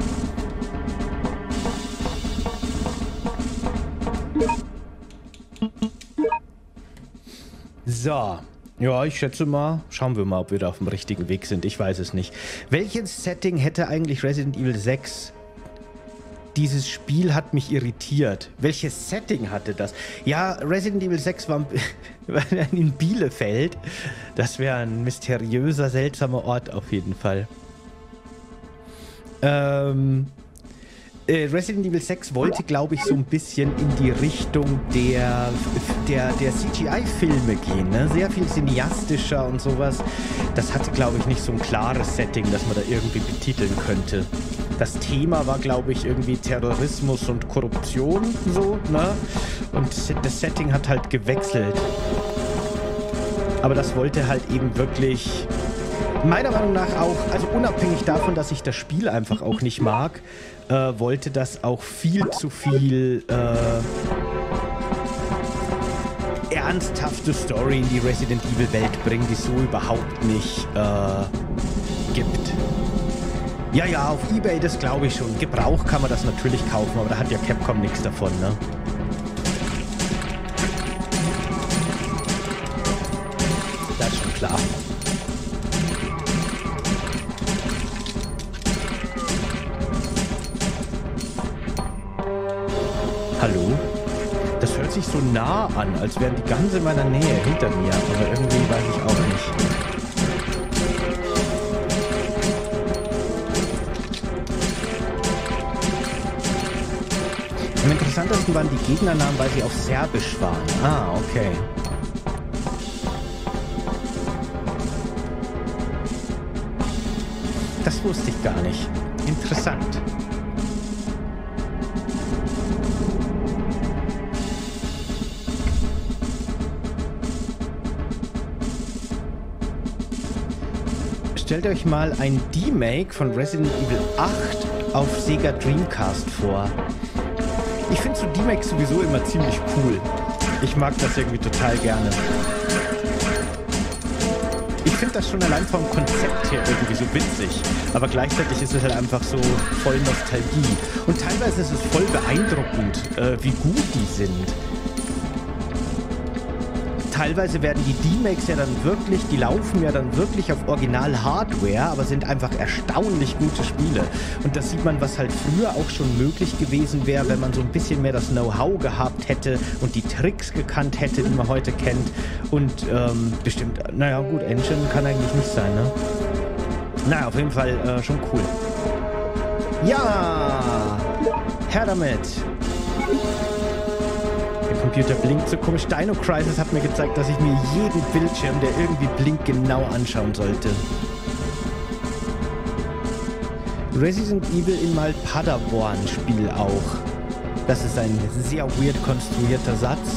So, ja, ich schätze mal, schauen wir mal, ob wir da auf dem richtigen Weg sind. Ich weiß es nicht. Welches Setting hätte eigentlich Resident Evil sechs? Dieses Spiel hat mich irritiert. Welches Setting hatte das? Ja, Resident Evil sechs war in Bielefeld. Das wäre ein mysteriöser, seltsamer Ort auf jeden Fall. Ähm... äh, Resident Evil sechs wollte, glaube ich, so ein bisschen in die Richtung der, der, der C G I-Filme gehen, ne? Sehr viel cineastischer und sowas. Das hatte, glaube ich, nicht so ein klares Setting, das man da irgendwie betiteln könnte. Das Thema war, glaube ich, irgendwie Terrorismus und Korruption, so, ne? Und das Setting hat halt gewechselt. Aber das wollte halt eben wirklich, meiner Meinung nach auch, also unabhängig davon, dass ich das Spiel einfach auch nicht mag, äh, wollte das auch viel zu viel äh, ernsthafte Story in die Resident Evil Welt bringen, die es so überhaupt nicht äh, gibt. Ja, ja, auf eBay, das glaube ich schon. Gebrauch kann man das natürlich kaufen, aber da hat ja Capcom nichts davon, ne? Das ist schon klar. Hallo? Das hört sich so nah an, als wären die ganz in meiner Nähe hinter mir, aber irgendwie weiß ich auch nicht. Am interessantesten waren die Gegnernamen, weil sie auf Serbisch waren. Ah, okay. Das wusste ich gar nicht. Interessant. Stellt euch mal ein Remake von Resident Evil acht auf Sega Dreamcast vor. Ich finde so D-Max sowieso immer ziemlich cool. Ich mag das irgendwie total gerne. Ich finde das schon allein vom Konzept her irgendwie so witzig. Aber gleichzeitig ist es halt einfach so voll Nostalgie. Und teilweise ist es voll beeindruckend, äh, wie gut die sind. Teilweise werden die D-Makes ja dann wirklich, die laufen ja dann wirklich auf Original-Hardware, aber sind einfach erstaunlich gute Spiele. Und das sieht man, was halt früher auch schon möglich gewesen wäre, wenn man so ein bisschen mehr das Know-how gehabt hätte und die Tricks gekannt hätte, die man heute kennt. Und ähm, bestimmt, naja gut, Engine kann eigentlich nicht sein, ne? Naja, auf jeden Fall äh, schon cool. Ja! Her damit! Der Computer blinkt so komisch. Dino Crisis hat mir gezeigt, dass ich mir jeden Bildschirm, der irgendwie blinkt, genau anschauen sollte. Resident Evil in mal Padawan Spiel auch. Das ist ein sehr weird konstruierter Satz.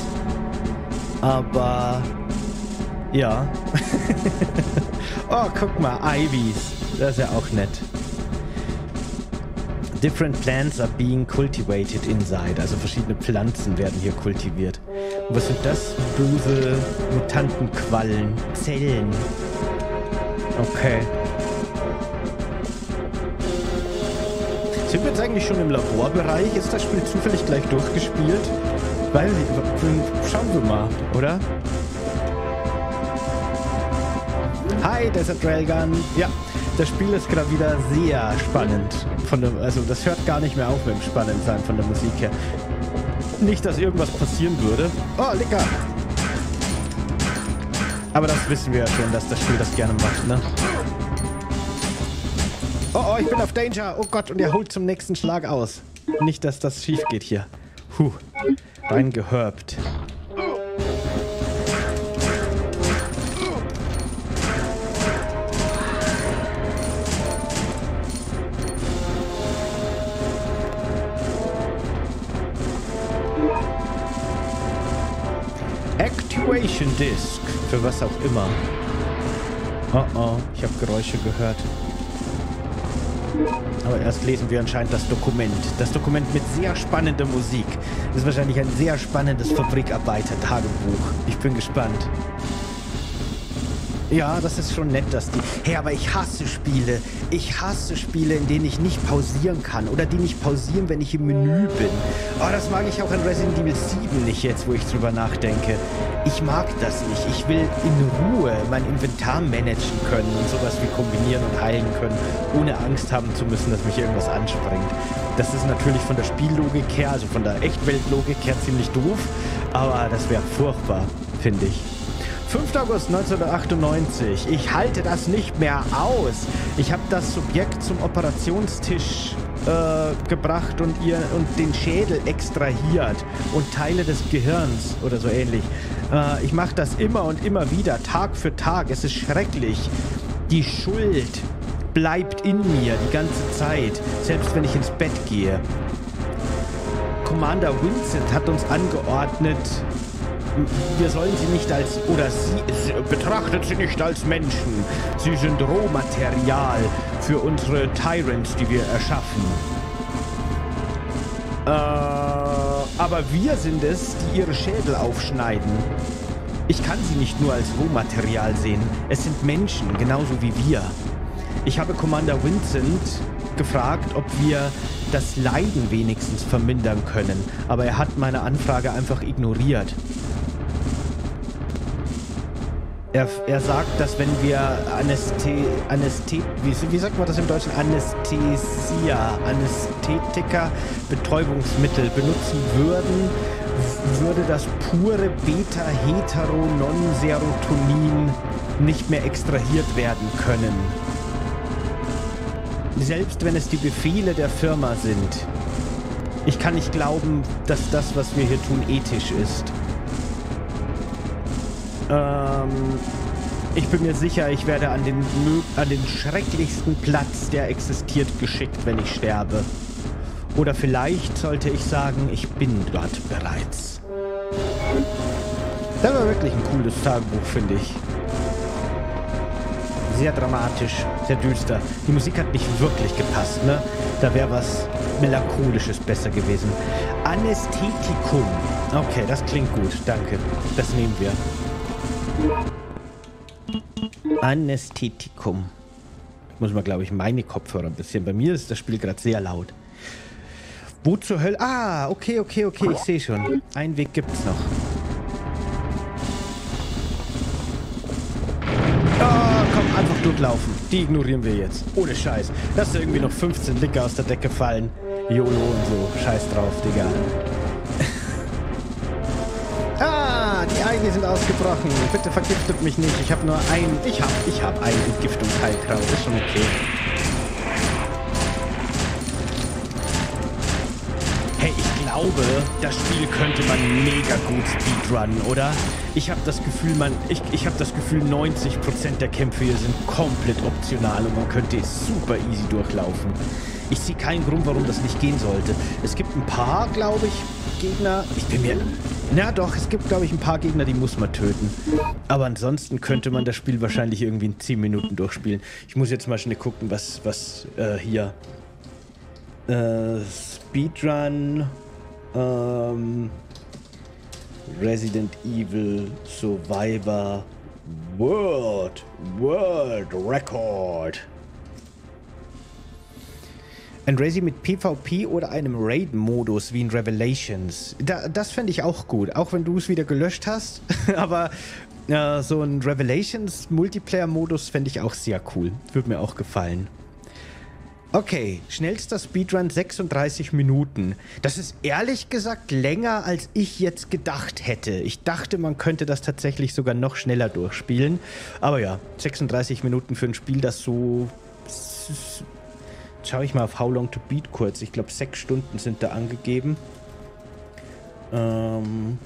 Aber ja. Oh, guck mal, Ivies. Das ist ja auch nett. Different plants are being cultivated inside. Also verschiedene Pflanzen werden hier kultiviert. Und was sind das? Böse Mutantenquallen. Zellen. Okay. Sind wir jetzt eigentlich schon im Laborbereich? Ist das Spiel zufällig gleich durchgespielt? Weiß ich. Schauen wir mal, oder? Hi, Desert Railgun. Ja, das Spiel ist gerade wieder sehr spannend. Von der, also das hört gar nicht mehr auf mit dem Spannendsein von der Musik her. Nicht, dass irgendwas passieren würde. Oh, lecker! Aber das wissen wir ja schon, dass das Spiel das gerne macht, ne? Oh, oh, ich bin auf Danger! Oh Gott, und er holt zum nächsten Schlag aus. Nicht, dass das schief geht hier. Puh, reingehörbt. Activation Disk. Für was auch immer. Oh oh, ich habe Geräusche gehört. Aber erst lesen wir anscheinend das Dokument. Das Dokument mit sehr spannender Musik. Das ist wahrscheinlich ein sehr spannendes Fabrikarbeiter-Tagebuch. Ich bin gespannt. Ja, das ist schon nett, dass die... Hey, aber ich hasse Spiele. Ich hasse Spiele, in denen ich nicht pausieren kann. Oder die nicht pausieren, wenn ich im Menü bin. Oh, das mag ich auch in Resident Evil sieben nicht jetzt, wo ich drüber nachdenke. Ich mag das nicht. Ich will in Ruhe mein Inventar managen können und sowas wie kombinieren und heilen können, ohne Angst haben zu müssen, dass mich irgendwas anspringt. Das ist natürlich von der Spiellogik her, also von der Echtweltlogik her ziemlich doof, aber das wäre furchtbar, finde ich. fünfter August neunzehnhundertachtundneunzig. Ich halte das nicht mehr aus. Ich habe das Subjekt zum Operationstisch äh, gebracht und, ihr, und den Schädel extrahiert und Teile des Gehirns oder so ähnlich. Äh, ich mache das immer und immer wieder, Tag für Tag. Es ist schrecklich. Die Schuld bleibt in mir die ganze Zeit, selbst wenn ich ins Bett gehe. Commander Vincent hat uns angeordnet, wir sollen sie nicht als, oder sie, sie betrachtet sie nicht als Menschen. Sie sind Rohmaterial für unsere Tyrants, die wir erschaffen. Äh, aber wir sind es, die ihre Schädel aufschneiden. Ich kann sie nicht nur als Rohmaterial sehen. Es sind Menschen, genauso wie wir. Ich habe Commander Vincent gefragt, ob wir das Leiden wenigstens vermindern können. Aber er hat meine Anfrage einfach ignoriert. Er, er sagt, dass wenn wir Anästhe, Anästhet, wie, wie sagt man das im Deutschen? Anästhesia, Anästhetika, Betäubungsmittel benutzen würden, würde das pure Beta-Hetero-Non-Serotonin nicht mehr extrahiert werden können. Selbst wenn es die Befehle der Firma sind. Ich kann nicht glauben, dass das, was wir hier tun, ethisch ist. Ähm, ich bin mir sicher, ich werde an den, an den schrecklichsten Platz, der existiert, geschickt, wenn ich sterbe. Oder vielleicht sollte ich sagen, ich bin dort bereits. Das war wirklich ein cooles Tagebuch, finde ich. Sehr dramatisch, sehr düster. Die Musik hat nicht wirklich gepasst, ne? Da wäre was Melancholisches besser gewesen. Anästhetikum. Okay, das klingt gut, danke. Das nehmen wir. Anästhetikum. Ich muss mal, glaube ich, meine Kopfhörer ein bisschen. Bei mir ist das Spiel gerade sehr laut. Wo zur Hölle? Ah, okay, okay, okay, ich sehe schon. Einen Weg gibt's noch. Oh, komm, einfach durchlaufen. Die ignorieren wir jetzt. Ohne Scheiß. Lass da irgendwie noch fünfzehn Licker aus der Decke fallen. YOLO und so. Scheiß drauf, Digga. Ah, die Algen sind ausgebrochen. Bitte vergiftet mich nicht. Ich habe nur ein... Ich habe ich hab ein Entgiftungsheilkraut. Ist schon okay. Hey, ich glaube, das Spiel könnte man mega gut speedrunnen, oder? Ich habe das Gefühl, man, ich, ich habe das Gefühl, neunzig Prozent der Kämpfe hier sind komplett optional und man könnte es super easy durchlaufen. Ich sehe keinen Grund, warum das nicht gehen sollte. Es gibt ein paar, glaube ich, Gegner. Ich bin mir... Na doch, es gibt, glaube ich, ein paar Gegner, die muss man töten. Aber ansonsten könnte man das Spiel wahrscheinlich irgendwie in zehn Minuten durchspielen. Ich muss jetzt mal schnell gucken, was, was äh, hier... Äh, Speedrun... Ähm... Resident Evil Survivor World World Record. Ein Resi mit PvP oder einem Raid-Modus wie in Revelations. Da, das fände ich auch gut, auch wenn du es wieder gelöscht hast. Aber äh, so ein Revelations-Multiplayer-Modus fände ich auch sehr cool. Würde mir auch gefallen. Okay, schnellster Speedrun sechsunddreißig Minuten. Das ist ehrlich gesagt länger, als ich jetzt gedacht hätte. Ich dachte, man könnte das tatsächlich sogar noch schneller durchspielen. Aber ja, sechsunddreißig Minuten für ein Spiel, das so... Schau ich mal auf How Long to Beat kurz. Ich glaube, sechs Stunden sind da angegeben. Ähm...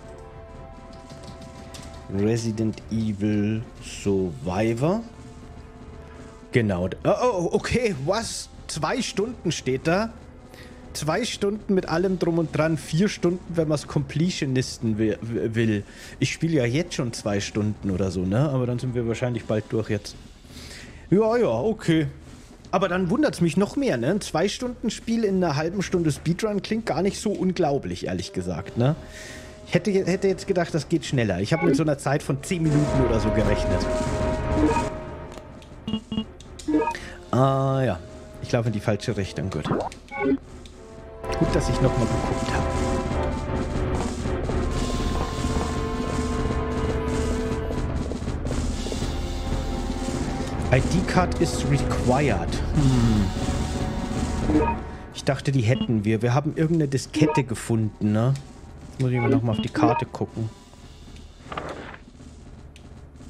Resident Evil Survivor. Genau. Oh, oh, okay, was? Zwei Stunden steht da. Zwei Stunden mit allem drum und dran. Vier Stunden, wenn man es Completionisten will. Ich spiele ja jetzt schon zwei Stunden oder so, ne? Aber dann sind wir wahrscheinlich bald durch jetzt. Ja, ja, okay. Aber dann wundert es mich noch mehr, ne? Ein Zwei-Stunden-Spiel in einer halben Stunde Speedrun klingt gar nicht so unglaublich, ehrlich gesagt, ne? Ich hätte, hätte jetzt gedacht, das geht schneller. Ich habe mit so einer Zeit von zehn Minuten oder so gerechnet. Ah ja, ich laufe in die falsche Richtung. Gut. Gut, dass ich nochmal geguckt habe. I D-Card is required. Hm. Ich dachte, die hätten wir. Wir haben irgendeine Diskette gefunden, ne? Jetzt muss ich mal nochmal auf die Karte gucken.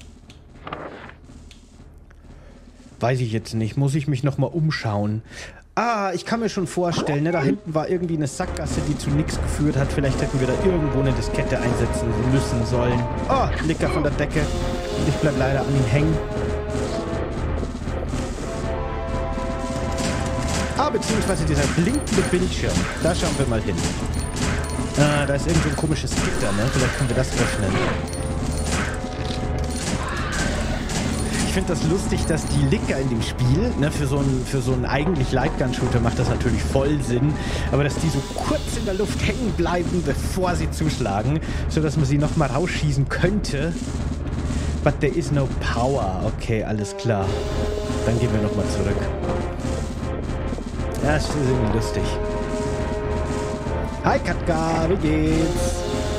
Weiß ich jetzt nicht. Muss ich mich nochmal umschauen. Ah, ich kann mir schon vorstellen, ne? Da hinten war irgendwie eine Sackgasse, die zu nichts geführt hat. Vielleicht hätten wir da irgendwo eine Diskette einsetzen müssen sollen. Oh, Licker von der Decke. Und ich bleib leider an ihm hängen. Ah, beziehungsweise dieser blinkende Bildschirm. Da schauen wir mal hin. Ah, da ist irgend so ein komisches Gitter, ne? Vielleicht können wir das öffnen. Ich finde das lustig, dass die Licker in dem Spiel, ne, für so einen für so einen eigentlich Lightgun-Shooter macht das natürlich voll Sinn, aber dass die so kurz in der Luft hängen bleiben, bevor sie zuschlagen, sodass man sie nochmal rausschießen könnte. But there is no power. Okay, alles klar. Dann gehen wir nochmal zurück. Ja, das ist irgendwie lustig. Hi Katka, wie geht's?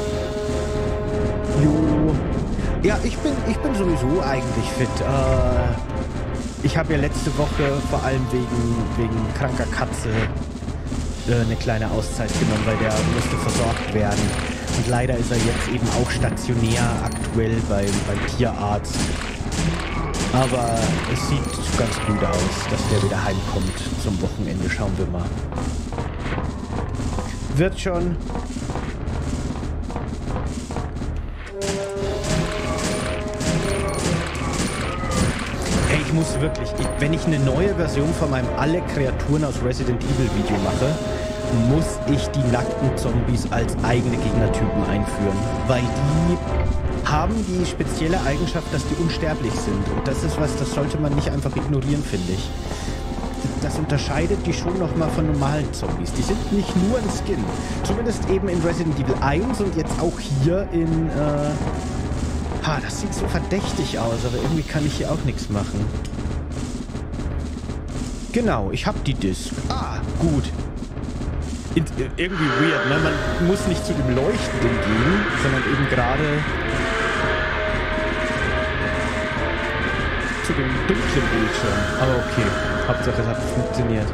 Jo. Ja, ich bin, ich bin sowieso eigentlich fit. Äh, ich habe ja letzte Woche vor allem wegen, wegen kranker Katze äh, eine kleine Auszeit genommen, weil der musste versorgt werden. Und leider ist er jetzt eben auch stationär aktuell beim, beim Tierarzt. Aber es sieht ganz gut aus, dass der wieder heimkommt zum Wochenende. Schauen wir mal. Wird schon. Ey, ich muss wirklich, ich, wenn ich eine neue Version von meinem alle Kreaturen aus Resident Evil Video mache, muss ich die nackten Zombies als eigene Gegnertypen einführen. Weil die haben die spezielle Eigenschaft, dass die unsterblich sind. Und das ist was, das sollte man nicht einfach ignorieren, finde ich. Das unterscheidet die schon nochmal von normalen Zombies. Die sind nicht nur ein Skin. Zumindest eben in Resident Evil eins und jetzt auch hier in... Äh ha, das sieht so verdächtig aus, aber irgendwie kann ich hier auch nichts machen. Genau, ich habe die Disc. Ah, gut. In, irgendwie weird, ne? Man muss nicht zu dem Leuchtenden gehen, sondern eben gerade zu dem dunklen Bildschirm. Aber okay, Hauptsache es hat funktioniert.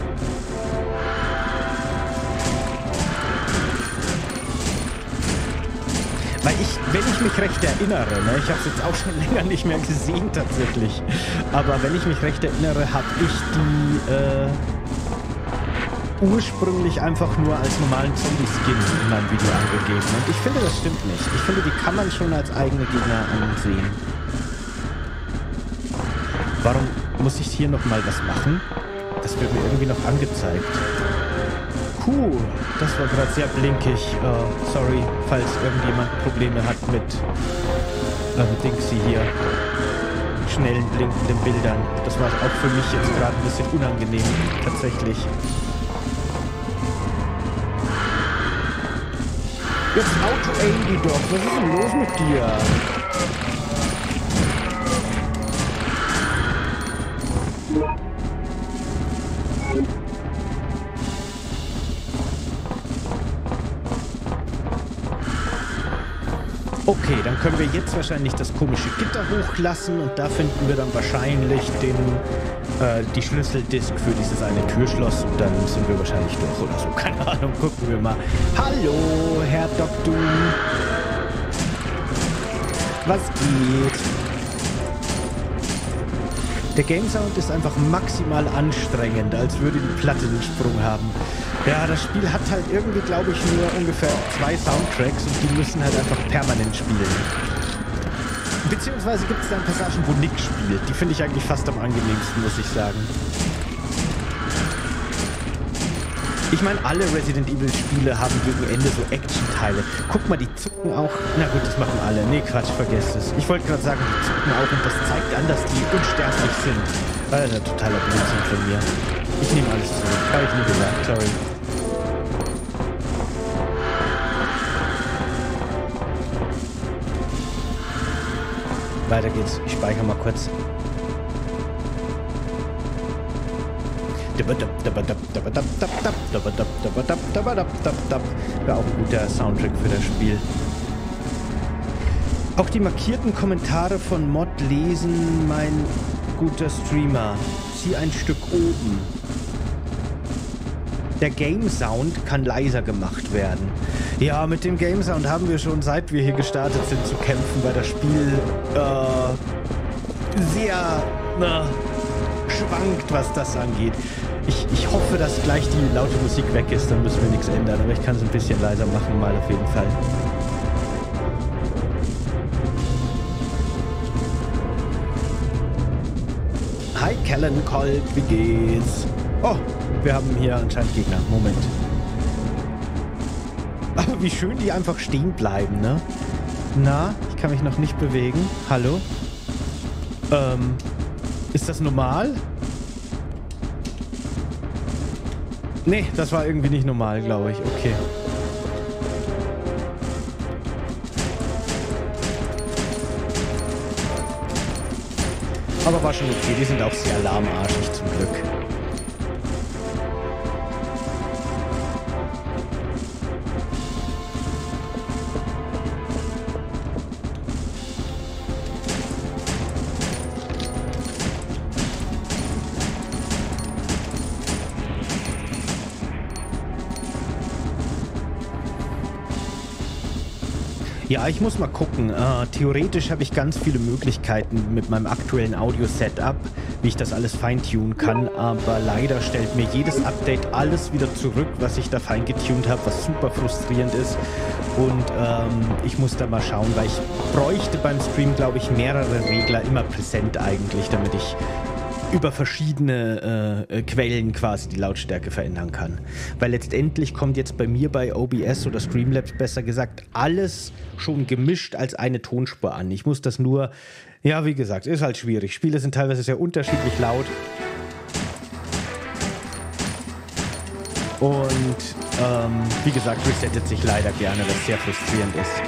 Weil ich, wenn ich mich recht erinnere, ne, ich habe es jetzt auch schon länger nicht mehr gesehen tatsächlich, aber wenn ich mich recht erinnere, habe ich die äh, ursprünglich einfach nur als normalen Zombie-Skin in meinem Video angegeben. Und ich finde, das stimmt nicht. Ich finde, die kann man schon als eigene Gegner ansehen. Warum muss ich hier nochmal was machen? Das wird mir irgendwie noch angezeigt. Puh, das war gerade sehr blinkig. Uh, sorry, falls irgendjemand Probleme hat mit ähm, Dingsy hier. Schnellen, blinkenden Bildern. Das war auch für mich jetzt gerade ein bisschen unangenehm, tatsächlich. Jetzt Auto-Aim die doch. Was ist denn los mit dir? Okay, dann können wir jetzt wahrscheinlich das komische Gitter hochlassen und da finden wir dann wahrscheinlich den, äh, die Schlüsseldisk für dieses eine Türschloss und dann sind wir wahrscheinlich durch oder so. Keine Ahnung, gucken wir mal. Hallo, Herr Doktor. Was geht? Der Game Sound ist einfach maximal anstrengend, als würde die Platte einen Sprung haben. Ja, das Spiel hat halt irgendwie, glaube ich, nur ungefähr zwei Soundtracks und die müssen halt einfach permanent spielen. Beziehungsweise gibt es dann Passagen, wo Nick spielt. Die finde ich eigentlich fast am angenehmsten, muss ich sagen. Ich meine, alle Resident Evil Spiele haben gegen Ende so Action-Teile. Guck mal, die zucken auch... Na gut, das machen alle. Nee, Quatsch, vergesst es. Ich wollte gerade sagen, die zucken auch und das zeigt an, dass die unsterblich sind. Das ist ein totaler Blödsinn von mir. Ich nehme alles zurück. Habe ich nie gesagt, sorry. Weiter geht's. Ich speichere mal kurz. Wäre auch ein guter Soundtrack für das Spiel. Auch die markierten Kommentare von Mod lesen, mein guter Streamer. Zieh ein Stück oben. Der Game Sound kann leiser gemacht werden. Ja, mit dem Game Sound haben wir schon, seit wir hier gestartet sind, zu kämpfen, weil das Spiel äh, sehr äh, schwankt, was das angeht. Ich, ich hoffe, dass gleich die laute Musik weg ist, dann müssen wir nichts ändern. Aber ich kann es ein bisschen leiser machen, mal auf jeden Fall. Hi, Callan Colt, wie geht's? Oh, wir haben hier anscheinend Gegner. Moment. Aber wie schön die einfach stehen bleiben, ne? Na, ich kann mich noch nicht bewegen. Hallo? Ähm, ist das normal? Nee, das war irgendwie nicht normal, glaube ich. Okay. Aber war schon okay. Die sind auch sehr lahmarschig zum Glück. Ja, ich muss mal gucken. Uh, theoretisch habe ich ganz viele Möglichkeiten mit meinem aktuellen Audio-Setup, wie ich das alles feintunen kann, aber leider stellt mir jedes Update alles wieder zurück, was ich da feingetuned habe, was super frustrierend ist. Und ähm, ich muss da mal schauen, weil ich bräuchte beim Stream, glaube ich, mehrere Regler immer präsent eigentlich, damit ich über verschiedene äh, Quellen quasi die Lautstärke verändern kann. Weil letztendlich kommt jetzt bei mir bei O B S oder Streamlabs besser gesagt alles schon gemischt als eine Tonspur an. Ich muss das nur, ja wie gesagt, ist halt schwierig. Spiele sind teilweise sehr unterschiedlich laut. Und ähm, wie gesagt, resettet sich leider gerne, was sehr frustrierend ist.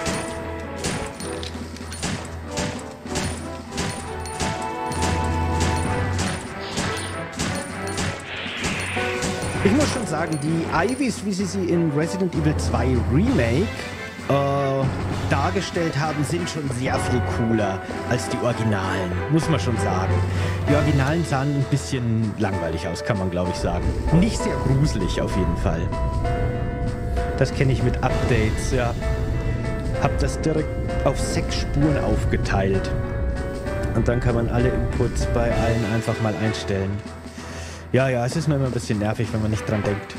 Ich muss schon sagen, die Ivys, wie sie sie in Resident Evil zwei Remake äh, dargestellt haben, sind schon sehr viel cooler als die Originalen, muss man schon sagen. Die Originalen sahen ein bisschen langweilig aus, kann man glaube ich sagen. Nicht sehr gruselig auf jeden Fall. Das kenne ich mit Updates, ja. Hab das direkt auf sechs Spuren aufgeteilt. Und dann kann man alle Inputs bei allen einfach mal einstellen. Ja, ja, es ist nur immer ein bisschen nervig, wenn man nicht dran denkt.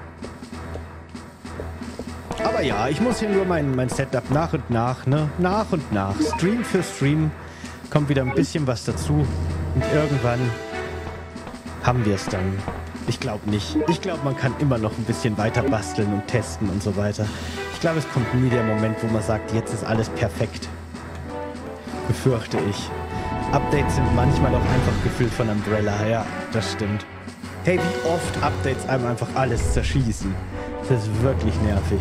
Aber ja, ich muss hier nur mein, mein Setup nach und nach, ne? Nach und nach, Stream für Stream, kommt wieder ein bisschen was dazu. Und irgendwann haben wir es dann. Ich glaube nicht. Ich glaube, man kann immer noch ein bisschen weiter basteln und testen und so weiter. Ich glaube, es kommt nie der Moment, wo man sagt, jetzt ist alles perfekt. Befürchte ich. Updates sind manchmal auch einfach gefüllt von Umbrella. Ja, das stimmt. Hey, wie oft Updates einem einfach alles zerschießen. Das ist wirklich nervig.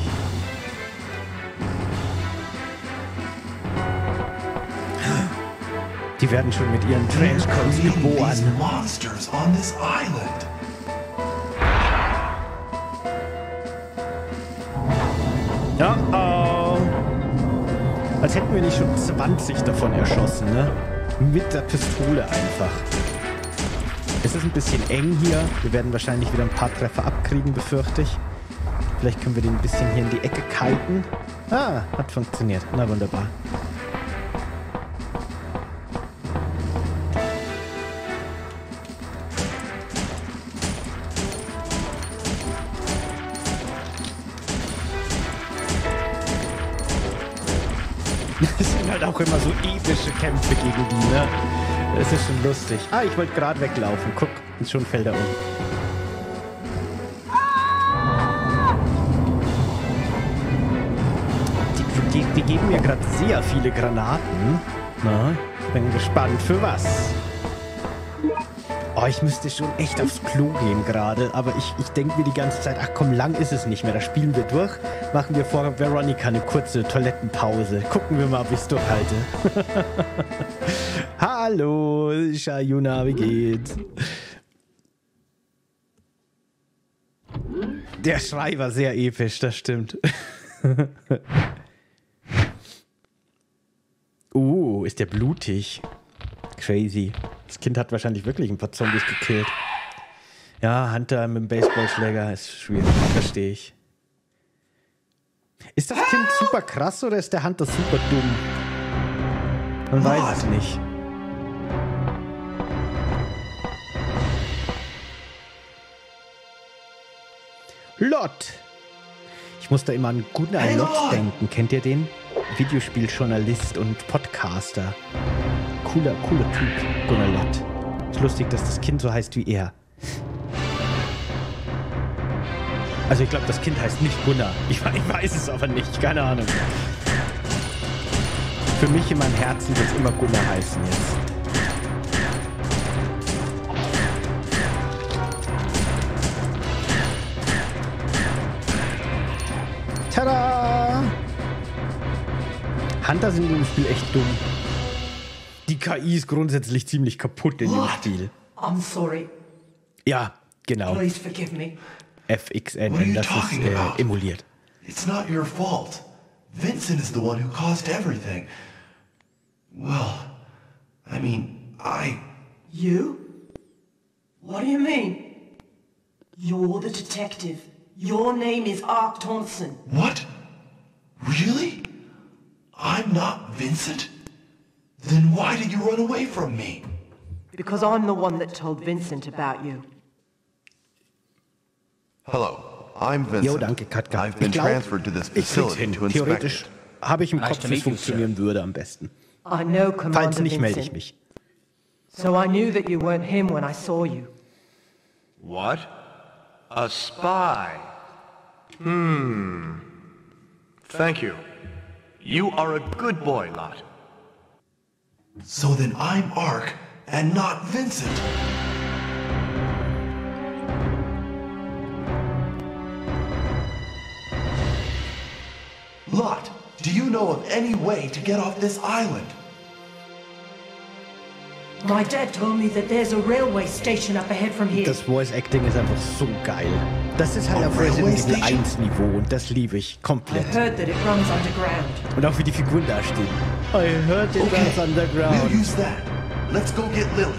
Die werden schon mit ihren Trenchcoats geboren. Ja, oh. Als hätten wir nicht schon zwanzig davon erschossen, ne? Mit der Pistole einfach. Es ist ein bisschen eng hier. Wir werden wahrscheinlich wieder ein paar Treffer abkriegen, befürchte ich. Vielleicht können wir den ein bisschen hier in die Ecke kiten. Ah, hat funktioniert. Na wunderbar. Es sind halt auch immer so epische Kämpfe gegen die, ne? Es ist schon lustig. Ah, ich wollte gerade weglaufen. Guck, ist schon fällt er um. Die, die, die geben mir gerade sehr viele Granaten. Na, bin gespannt für was. Oh, ich müsste schon echt aufs Klo gehen gerade. Aber ich, ich denke mir die ganze Zeit, ach komm, lang ist es nicht mehr. Da spielen wir durch. Machen wir vor Veronica eine kurze Toilettenpause. Gucken wir mal, ob ich es durchhalte. Hallo, Shayuna, wie geht's? Der Schrei war sehr episch, das stimmt. Uh, ist der blutig. Crazy. Das Kind hat wahrscheinlich wirklich ein paar Zombies gekillt. Ja, Hunter mit dem Baseballschläger ist schwierig, verstehe ich. Ist das Kind super krass oder ist der Hunter super dumm? Man weiß es nicht. Lot. Ich muss da immer an Gunnar Lott denken. Kennt ihr den? Videospieljournalist und Podcaster. Cooler, cooler Typ, Gunnar Lott. Ist lustig, dass das Kind so heißt wie er. Also ich glaube, das Kind heißt nicht Gunnar. Ich, ich weiß es aber nicht, keine Ahnung. Für mich in meinem Herzen wird es immer Gunnar heißen jetzt. Tada! Hunter sind in dem Spiel echt dumm. Die K I ist grundsätzlich ziemlich kaputt in dem Spiel. I'm sorry. Ja, genau. Please forgive me. F X N, das ist äh, emuliert. It's not your fault. Vincent is the one who caused everything. Well, I mean, I... You? What do you mean? You're the detective. Your name is Ark Thompson. What? Really? I'm not Vincent? Then why did you run away from me? Because I'm the one that told Vincent about you. Hello, I'm Vincent. Jo, danke, Katka. I've been Ich glaub, transferred to this ich krieg's facility hin. to inspect Theoretisch it. habe ich im Nice Kopf, to wie es meet you, funktionieren würde am besten. I know Commander Falls nicht, melde ich Vincent. mich. So I knew that you weren't him when I saw you. What? A spy? Hmm. Thank you. You are a good boy, Lot. So then I'm Ark and not Vincent. Lot, do you know of any way to get off this island? My dad told me that there's a railway station up ahead from here. Das Voice Acting ist einfach so geil. Das ist halt A auf Resident railway Evil station? eins Niveau und das liebe ich I komplett. heard that it runs underground. Und auch wie die Figuren da stehen. I heard it Okay, runs we'll underground. use that. Let's go get Lily.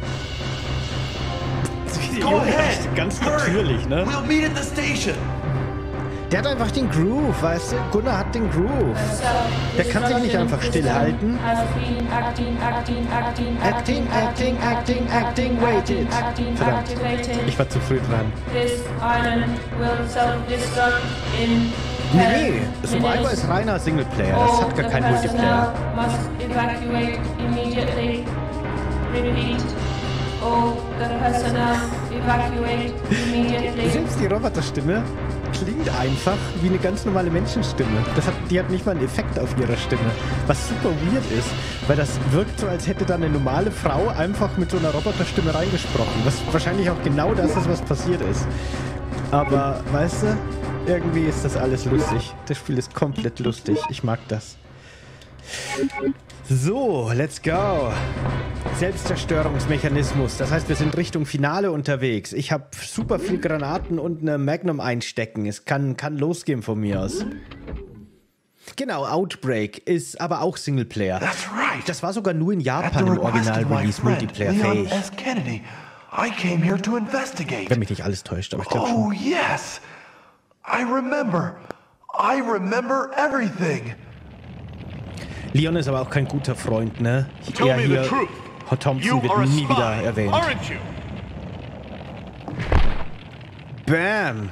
Die Go Junge ahead. ist ganz Hurry. natürlich, ne? We'll meet at the station. Der hat einfach den Groove, weißt du? Gunnar hat den Groove. Der kann sich nicht einfach stillhalten. Acting, acting, acting, Acting, acting, acting, acting, waited. Verdammt, ich war zu früh dran. This island will self-destruct in Nee, nee, Survivor ist reiner Singleplayer, das hat gar keinen Multiplayer. Must evacuate immediately. Repeat. All the personnel evacuate immediately. Selbst die Roboterstimme klingt einfach wie eine ganz normale Menschenstimme. Das hat, die hat nicht mal einen Effekt auf ihrer Stimme. Was super weird ist, weil das wirkt so, als hätte da eine normale Frau einfach mit so einer Roboterstimme reingesprochen. Was wahrscheinlich auch genau das ist, was passiert ist. Aber, weißt du, irgendwie ist das alles lustig. Das Spiel ist komplett lustig. Ich mag das. So, let's go. Selbstzerstörungsmechanismus. Das heißt, wir sind Richtung Finale unterwegs. Ich habe super viel Granaten und eine Magnum einstecken. Es kann, kann losgehen von mir aus. Genau, Outbreak ist aber auch Singleplayer. That's right. Das war sogar nur in At the Japan im request of my Original-Release friend, Multiplayer Leon fähig. S. Kennedy, I came here to investigate. Wenn mich nicht alles täuscht, aber ich glaube schon. Oh, yes. I remember. I remember everything. Leon ist aber auch kein guter Freund, ne? Tell Er me the hier, truth. Hot Thompson You wird are a nie wieder spy, erwähnt. aren't you? Bam!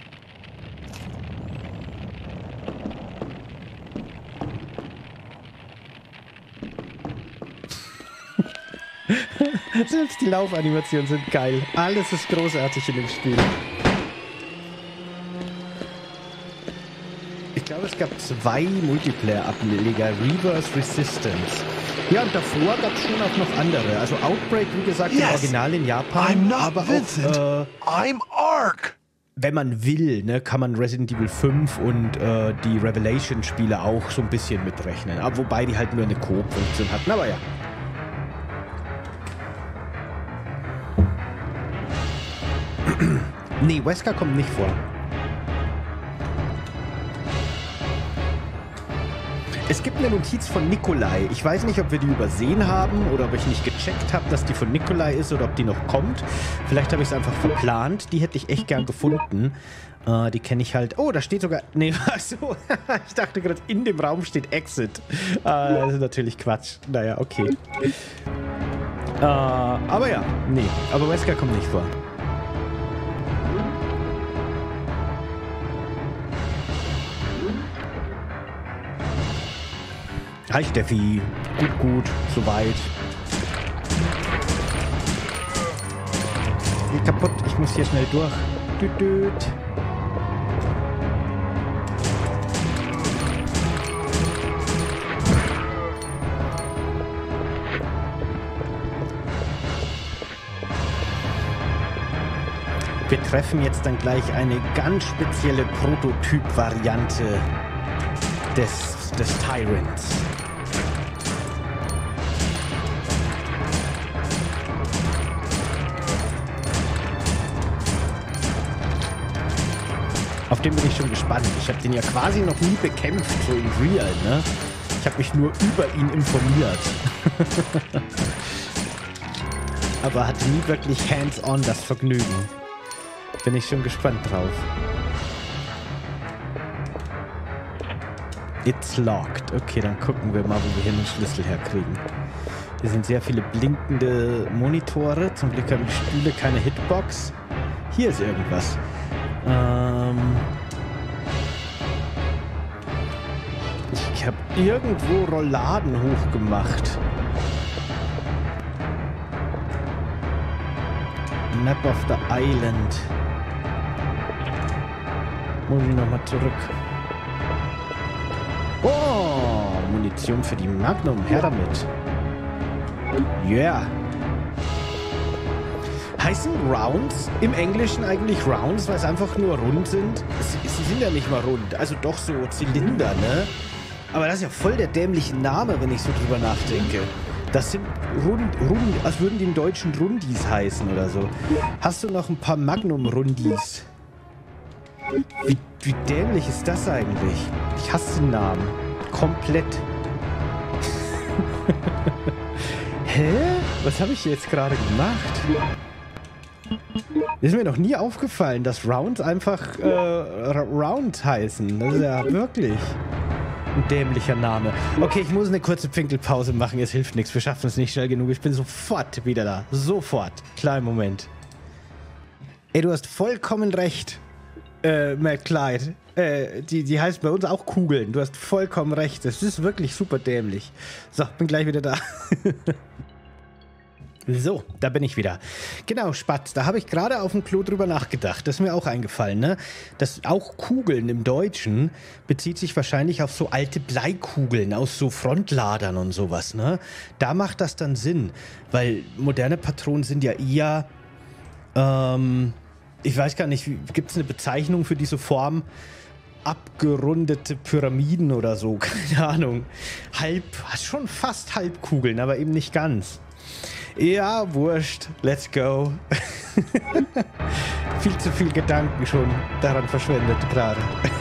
Selbst die Laufanimationen sind geil. Alles ist großartig in dem Spiel. Ich glaube, es gab zwei Multiplayer-Ableger. Reverse Resistance. Ja, und davor gab es schon auch noch andere. Also Outbreak, wie gesagt, im Yes. Original in Japan. I'm not aber Vincent. auch, äh, I'm Ark. wenn man will, ne, kann man Resident Evil fünf und äh, die Revelation-Spiele auch so ein bisschen mitrechnen. Aber wobei die halt nur eine Koop-Funktion hatten. Aber ja. Nee, Wesker kommt nicht vor. Es gibt eine Notiz von Nikolai. Ich weiß nicht, ob wir die übersehen haben oder ob ich nicht gecheckt habe, dass die von Nikolai ist oder ob die noch kommt. Vielleicht habe ich es einfach verplant. Die hätte ich echt gern gefunden. Äh, die kenne ich halt. Oh, da steht sogar... Nee, so. Ich dachte gerade, in dem Raum steht Exit. Äh, das ist natürlich Quatsch. Naja, okay. Äh, aber ja, nee. Aber Wesker kommt nicht vor. Hi Steffi. Gut, gut. Soweit. Geht kaputt. Ich muss hier schnell durch. Düt, düt. Wir treffen jetzt dann gleich eine ganz spezielle Prototyp-Variante des, des Tyrants. Auf den bin ich schon gespannt. Ich habe den ja quasi noch nie bekämpft, so in Real, ne? Ich habe mich nur über ihn informiert. Aber hatte nie wirklich hands-on das Vergnügen. Bin ich schon gespannt drauf. It's locked. Okay, dann gucken wir mal, wo wir hier einen Schlüssel herkriegen. Hier sind sehr viele blinkende Monitore. Zum Glück haben die Stühle keine Hitbox. Hier ist irgendwas. Ähm ich habe irgendwo Rollladen hochgemacht. Map of the Island. Muss ich nochmal zurück. Oh, Munition für die Magnum. Her damit. Yeah. Heißen Rounds im Englischen eigentlich Rounds, weil es einfach nur rund sind? Sie, sie sind ja nicht mal rund. Also doch so Zylinder, ne? Aber das ist ja voll der dämliche Name, wenn ich so drüber nachdenke. Das sind Rund, Rund, als würden die im Deutschen Rundis heißen oder so. Hast du noch ein paar Magnum-Rundis? Wie, wie dämlich ist das eigentlich? Ich hasse den Namen. Komplett. Hä? Was habe ich jetzt gerade gemacht? Ist mir noch nie aufgefallen, dass Rounds einfach äh, Round heißen. Das ist ja wirklich ein dämlicher Name. Okay, ich muss eine kurze Pinkelpause machen. Es hilft nichts. Wir schaffen es nicht schnell genug. Ich bin sofort wieder da. Sofort. Kleinen Moment. Ey, du hast vollkommen recht. Äh, Matt Clyde. Äh, die, die heißt bei uns auch Kugeln. Du hast vollkommen recht. Das ist wirklich super dämlich. So, bin gleich wieder da. So, da bin ich wieder. Genau, Spatz, da habe ich gerade auf dem Klo drüber nachgedacht. Das ist mir auch eingefallen, ne? Das auch Kugeln im Deutschen bezieht sich wahrscheinlich auf so alte Bleikugeln aus so Frontladern und sowas, ne? Da macht das dann Sinn, weil moderne Patronen sind ja eher, ähm, ich weiß gar nicht, gibt es eine Bezeichnung für diese Form? Abgerundete Pyramiden oder so, keine Ahnung. Halb, schon fast Halbkugeln, aber eben nicht ganz. Ja, wurscht. Let's go. Viel zu viel Gedanken schon daran verschwendet gerade.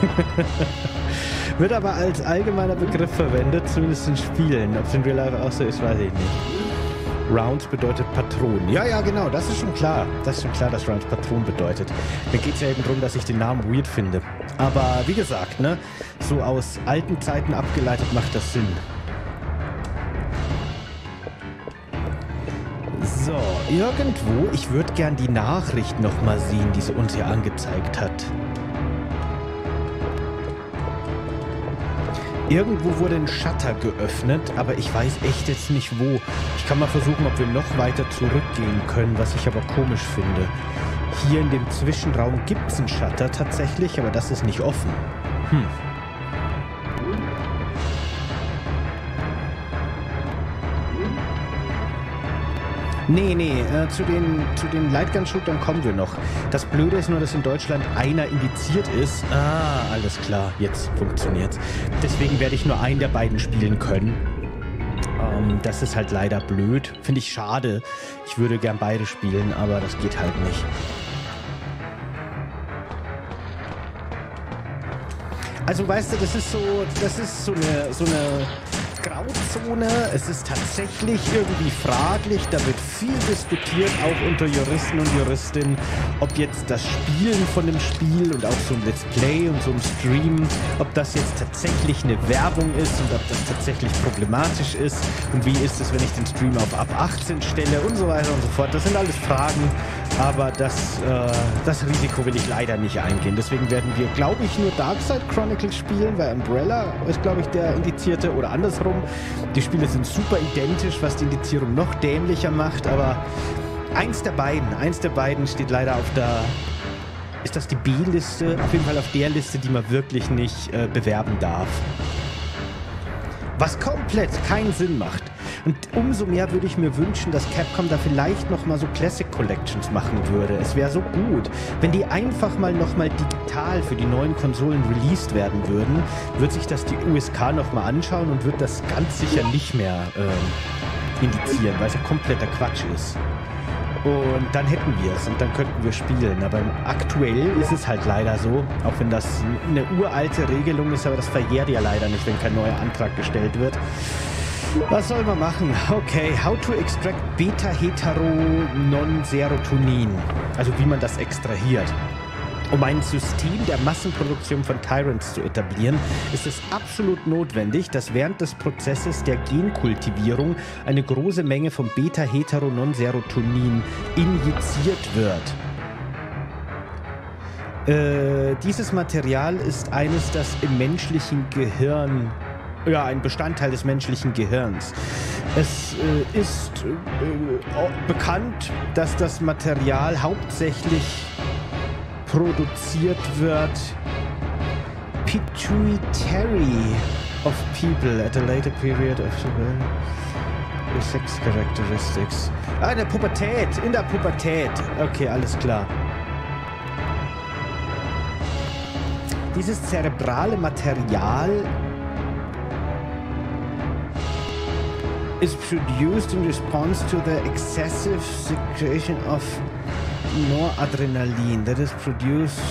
Wird aber als allgemeiner Begriff verwendet, zumindest in Spielen. Ob es in Real Life auch so ist, weiß ich nicht. Rounds bedeutet Patron. Ja, ja, genau, das ist schon klar. Das ist schon klar, dass Rounds Patron bedeutet. Mir geht es ja eben darum, dass ich den Namen weird finde. Aber wie gesagt, ne, so aus alten Zeiten abgeleitet macht das Sinn. So, irgendwo, ich würde gern die Nachricht nochmal sehen, die sie uns hier angezeigt hat. Irgendwo wurde ein Shutter geöffnet, aber ich weiß echt jetzt nicht wo. Ich kann mal versuchen, ob wir noch weiter zurückgehen können, was ich aber komisch finde. Hier in dem Zwischenraum gibt es einen Shutter tatsächlich, aber das ist nicht offen. Hm. Nee, nee, äh, zu den, zu den Lightgun-Shootern kommen wir noch. Das Blöde ist nur, dass in Deutschland einer indiziert ist. Ah, alles klar, jetzt funktioniert's. Deswegen werde ich nur einen der beiden spielen können. Ähm, das ist halt leider blöd. Finde ich schade. Ich würde gern beide spielen, aber das geht halt nicht. Also weißt du, das ist so, das ist so eine, so eine Grauzone. Es ist tatsächlich irgendwie fraglich. Da wird viel diskutiert, auch unter Juristen und Juristinnen, ob jetzt das Spielen von dem Spiel und auch so ein Let's Play und so ein Stream, ob das jetzt tatsächlich eine Werbung ist und ob das tatsächlich problematisch ist und wie ist es, wenn ich den Stream auf ab achtzehn stelle und so weiter und so fort. Das sind alles Fragen, aber das, äh, das Risiko will ich leider nicht eingehen. Deswegen werden wir, glaube ich, nur Darkside Chronicles spielen, weil Umbrella ist, glaube ich, der Indizierte oder andersrum. Die Spiele sind super identisch, was die Indizierung noch dämlicher macht, aber eins der beiden, eins der beiden steht leider auf der, ist das die B-Liste? Auf jeden Fall auf der Liste, die man wirklich nicht äh, bewerben darf. Was komplett keinen Sinn macht. Und umso mehr würde ich mir wünschen, dass Capcom da vielleicht nochmal so Classic Collections machen würde. Es wäre so gut, wenn die einfach mal nochmal digital für die neuen Konsolen released werden würden, wird sich das die U S K nochmal anschauen und wird das ganz sicher nicht mehr äh, indizieren, weil es ja kompletter Quatsch ist. Und dann hätten wir es und dann könnten wir spielen. Aber aktuell ist es halt leider so, auch wenn das eine uralte Regelung ist, aber das verjährt ja leider nicht, wenn kein neuer Antrag gestellt wird. Was soll man machen? Okay, how to extract Beta-Hetero-Non-Serotonin. Also wie man das extrahiert. Um ein System der Massenproduktion von Tyrants zu etablieren, ist es absolut notwendig, dass während des Prozesses der Genkultivierung eine große Menge von Beta-Hetero-Non-Serotonin injiziert wird. Äh, dieses Material ist eines, das im menschlichen Gehirn, ja, ein Bestandteil des menschlichen Gehirns. Es äh, ist äh, bekannt, dass das Material hauptsächlich produziert wird pituitary of people at a later period of sex characteristics. Ah, in der Pubertät, in der Pubertät. Okay, alles klar. Dieses zerebrale Material is produced in response to the excessive secretion of Noradrenalin. That is produced.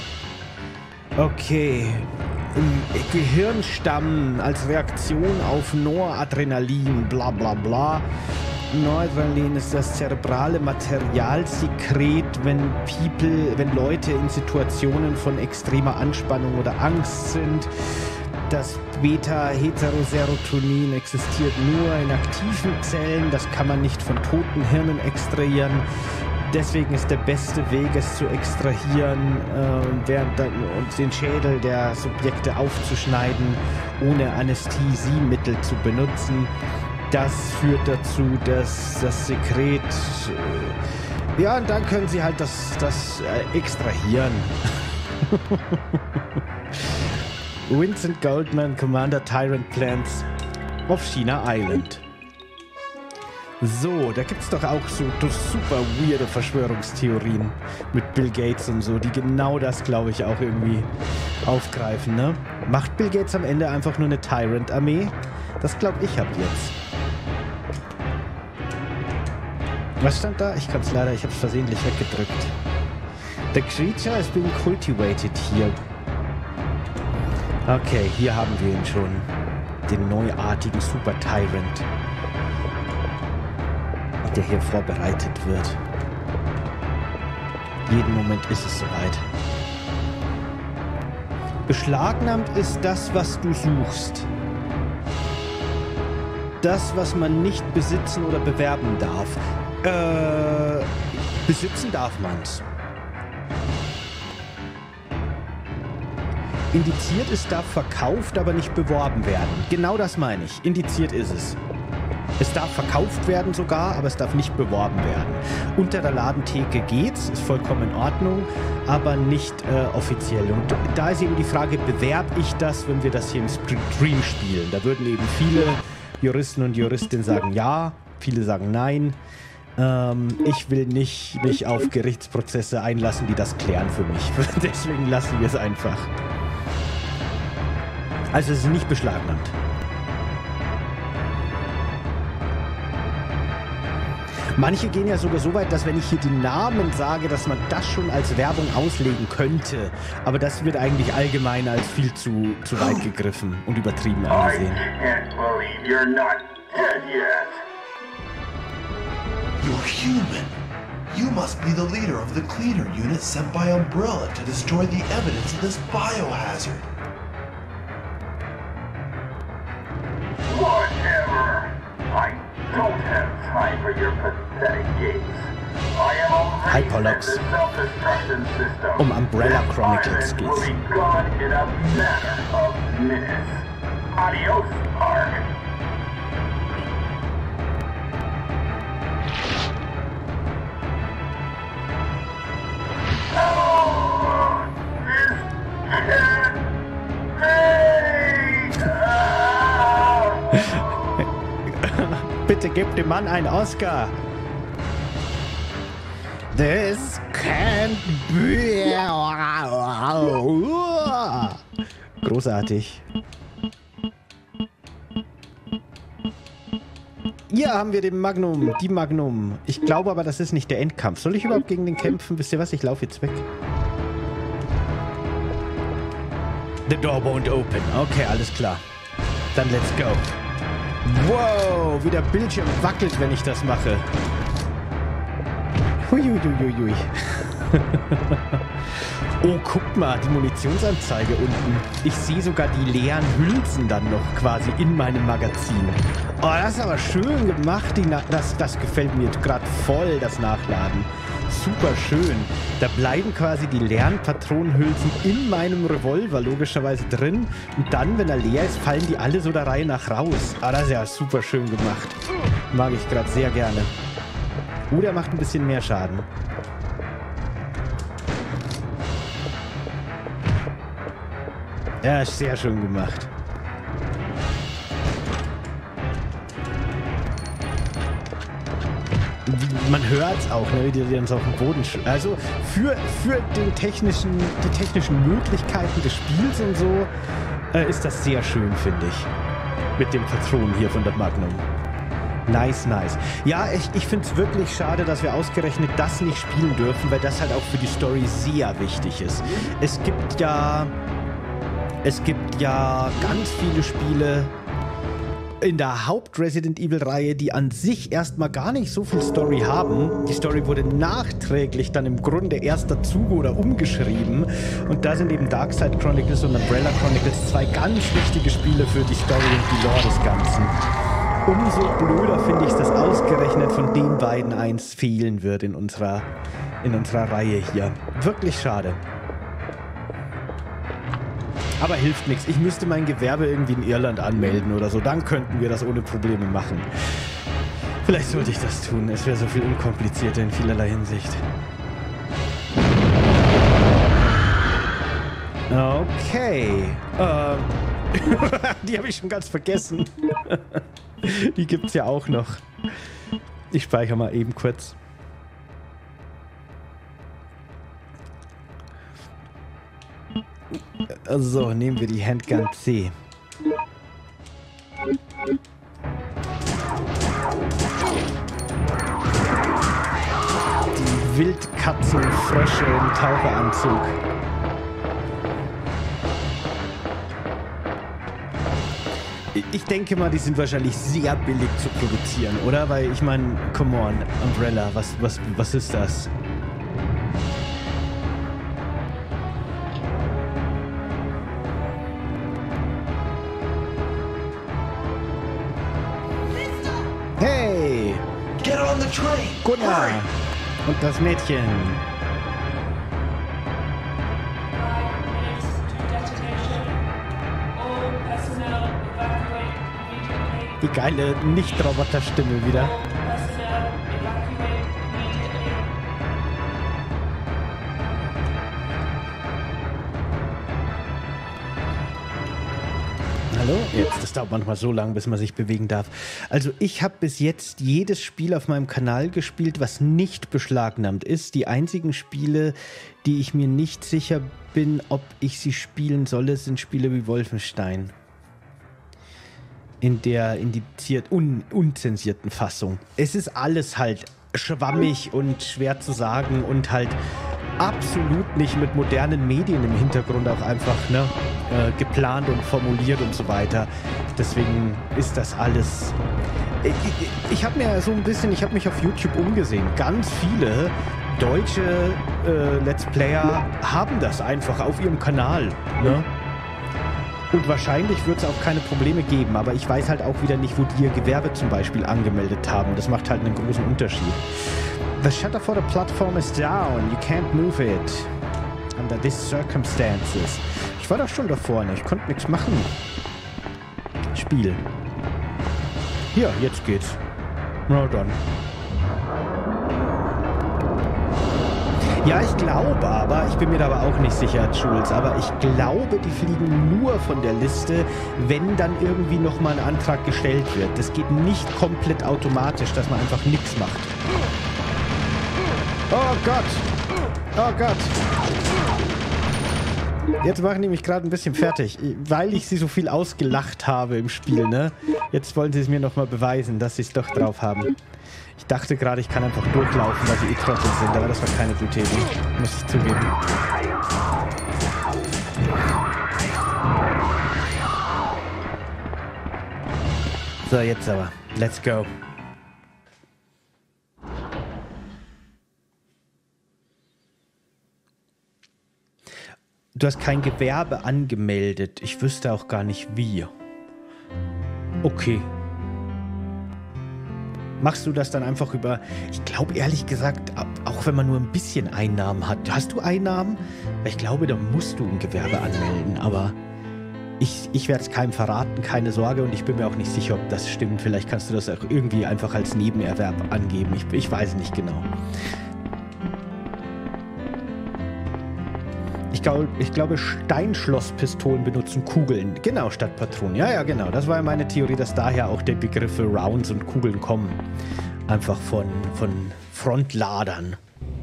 Okay. Im Gehirnstamm als Reaktion auf Noradrenalin. Bla bla bla. Noradrenalin ist das zerebrale Materialsekret, wenn People, wenn Leute in Situationen von extremer Anspannung oder Angst sind. Das Beta-Heteroserotonin existiert nur in aktiven Zellen. Das kann man nicht von toten Hirnen extrahieren. Deswegen ist der beste Weg, es zu extrahieren, äh, während dann, und den Schädel der Subjekte aufzuschneiden, ohne Anästhesiemittel zu benutzen. Das führt dazu, dass das Sekret... Äh, ja, und dann können sie halt das, das äh, extrahieren. Vincent Goldman, Commander Tyrant Plants of China Island. So, da gibt es doch auch so super weirde Verschwörungstheorien mit Bill Gates und so, die genau das, glaube ich, auch irgendwie aufgreifen, ne? Macht Bill Gates am Ende einfach nur eine Tyrant-Armee? Das glaube ich ab jetzt. Was stand da? Ich kann es leider, ich habe es versehentlich weggedrückt. The creature has been cultivated here. Okay, hier haben wir ihn schon. Den neuartigen Super Tyrant, der hier vorbereitet wird. Jeden Moment ist es soweit. Beschlagnahmt ist das, was du suchst. Das, was man nicht besitzen oder bewerben darf. Äh, besitzen darf man's. Indiziert ist, darf verkauft, aber nicht beworben werden. Genau das meine ich. Indiziert ist es. Es darf verkauft werden sogar, aber es darf nicht beworben werden. Unter der Ladentheke geht's, ist vollkommen in Ordnung, aber nicht äh, offiziell. Und da ist eben die Frage, bewerbe ich das, wenn wir das hier im Stream spielen? Da würden eben viele Juristen und Juristinnen sagen ja, viele sagen nein. Ähm, ich will nicht mich auf Gerichtsprozesse einlassen, die das klären für mich. Deswegen lassen wir es einfach. Also es ist nicht beschlagnahmt. Manche gehen ja sogar so weit, dass wenn ich hier die Namen sage, dass man das schon als Werbung auslegen könnte. Aber das wird eigentlich allgemein als viel zu, zu weit gegriffen und übertrieben angesehen. I can't believe you're not dead yet. You're human. You must be the leader of the cleaner unit sent by Umbrella to destroy the evidence of this biohazard. Whatever. I don't have time for your pathetic games. I am already Hyperlux. the self-destruction system. Um Umbrella This Chronicles island will geht's. be gone in a matter of minutes. Adios, Ark. Oh, this can't be. Ah. Bitte gib dem Mann einen Oscar. This can't be. Großartig. Hier haben wir den Magnum, die Magnum. Ich glaube aber, das ist nicht der Endkampf. Soll ich überhaupt gegen den kämpfen? Wisst ihr was? Ich laufe jetzt weg. The door won't open. Okay, alles klar. Dann let's go. Wow, wie der Bildschirm wackelt, wenn ich das mache. Huiuiuiui. Oh, guck mal, die Munitionsanzeige unten. Ich sehe sogar die leeren Hülsen dann noch quasi in meinem Magazin. Oh, das ist aber schön gemacht. Die Na das, das gefällt mir gerade voll, das Nachladen. Super schön. Da bleiben quasi die leeren Patronenhülsen in meinem Revolver logischerweise drin. Und dann, wenn er leer ist, fallen die alle so der Reihe nach raus. Ah, das ist ja super schön gemacht. Mag ich gerade sehr gerne. Oh, der macht ein bisschen mehr Schaden. Ja, ist sehr schön gemacht. Man hört es auch, ne, wie die dann so auf dem Boden... Also für, für den technischen, die technischen Möglichkeiten des Spiels und so äh, ist das sehr schön, finde ich. Mit dem Patronen hier von der Magnum. Nice, nice. Ja, ich, ich finde es wirklich schade, dass wir ausgerechnet das nicht spielen dürfen, weil das halt auch für die Story sehr wichtig ist. Es gibt ja... Es gibt ja ganz viele Spiele in der Haupt-Resident Evil-Reihe, die an sich erstmal gar nicht so viel Story haben. Die Story wurde nachträglich dann im Grunde erst dazu oder umgeschrieben. Und da sind eben Darkside Chronicles und Umbrella Chronicles zwei ganz wichtige Spiele für die Story und die Lore des Ganzen. Umso blöder finde ich, dass ausgerechnet von den beiden eins fehlen wird in unserer, in unserer Reihe hier. Wirklich schade. Aber hilft nichts. Ich müsste mein Gewerbe irgendwie in Irland anmelden oder so. Dann könnten wir das ohne Probleme machen. Vielleicht sollte ich das tun. Es wäre so viel unkomplizierter in vielerlei Hinsicht. Okay. Ähm. Die habe ich schon ganz vergessen. Die gibt es ja auch noch. Ich speichere mal eben kurz. So, nehmen wir die Handgun C. Die Wildkatzenfrösche im Taucheranzug. Ich denke mal, die sind wahrscheinlich sehr billig zu produzieren, oder? Weil ich meine, come on, Umbrella, was, was, was ist das? Hey! Get on the train! Gunnar! Hurry! Und das Mädchen. Five minutes to detonation. All personnel evacuate immediately. Die geile Nicht-Roboter-Stimme wieder. All personnel evacuate immediately. Hallo? Jetzt, das dauert manchmal so lang, bis man sich bewegen darf. Also ich habe bis jetzt jedes Spiel auf meinem Kanal gespielt, was nicht beschlagnahmt ist. Die einzigen Spiele, die ich mir nicht sicher bin, ob ich sie spielen solle, sind Spiele wie Wolfenstein. In der indiziert, un, unzensierten Fassung. Es ist alles halt schwammig und schwer zu sagen und halt absolut nicht mit modernen Medien im Hintergrund auch einfach ne, äh, geplant und formuliert und so weiter. Deswegen ist das alles Ich, ich, ich habe mir so ein bisschen, ich habe mich auf YouTube umgesehen. Ganz viele deutsche äh, Let's Player haben das einfach auf ihrem Kanal. Ne? Und wahrscheinlich wird es auch keine Probleme geben, aber ich weiß halt auch wieder nicht, wo die ihr Gewerbe zum Beispiel angemeldet haben. Das macht halt einen großen Unterschied. The shutter for the platform is down. You can't move it. Under these circumstances. Ich war doch schon da vorne. Ich konnte nichts machen. Spiel. Hier, jetzt geht's. Na dann. Ja, ich glaube aber, ich bin mir da aber auch nicht sicher, Jules, aber ich glaube, die fliegen nur von der Liste, wenn dann irgendwie nochmal ein Antrag gestellt wird. Das geht nicht komplett automatisch, dass man einfach nichts macht. Oh Gott! Oh Gott! Jetzt machen die mich gerade ein bisschen fertig, weil ich sie so viel ausgelacht habe im Spiel, ne? Jetzt wollen sie es mir nochmal beweisen, dass sie es doch drauf haben. Ich dachte gerade, ich kann einfach durchlaufen, weil sie eh Trottel sind, aber das war keine gute Idee, muss ich zugeben. So, jetzt aber. Let's go. Du hast kein Gewerbe angemeldet. Ich wüsste auch gar nicht wie. Okay. Machst du das dann einfach über... Ich glaube ehrlich gesagt, auch wenn man nur ein bisschen Einnahmen hat. Hast du Einnahmen? Ich glaube, da musst du ein Gewerbe anmelden. Aber ich, ich werde es keinem verraten, keine Sorge. Und ich bin mir auch nicht sicher, ob das stimmt. Vielleicht kannst du das auch irgendwie einfach als Nebenerwerb angeben. Ich, ich weiß nicht genau. Ich, glaub, ich glaube, Steinschlosspistolen benutzen Kugeln. Genau, statt Patronen. Ja, ja, genau. Das war ja meine Theorie, dass daher auch die Begriffe Rounds und Kugeln kommen. Einfach von, von Frontladern.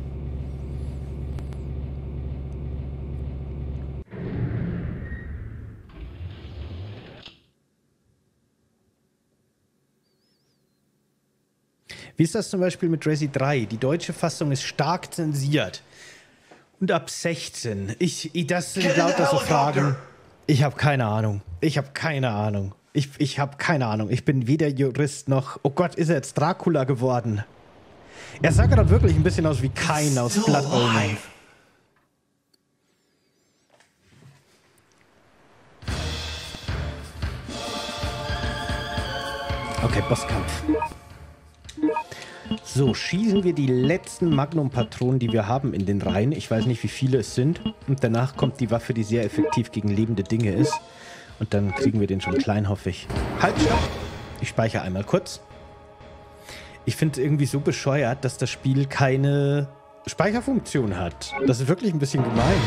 Wie ist das zum Beispiel mit Resi drei? Die deutsche Fassung ist stark zensiert. Und ab sechzehn. Ich, ich das sind lauter so Fragen. Ich habe keine Ahnung. Ich habe keine Ahnung. Ich, ich habe keine Ahnung. Ich bin weder Jurist noch... Oh Gott, ist er jetzt Dracula geworden? Er sah gerade wirklich ein bisschen aus wie Kain aus Blood Omen. Okay, Bosskampf. So, schießen wir die letzten Magnum-Patronen, die wir haben, in den Reihen. Ich weiß nicht, wie viele es sind. Und danach kommt die Waffe, die sehr effektiv gegen lebende Dinge ist. Und dann kriegen wir den schon klein, hoffe ich. Halt, stopp! Ich speichere einmal kurz. Ich finde es irgendwie so bescheuert, dass das Spiel keine Speicherfunktion hat. Das ist wirklich ein bisschen gemein.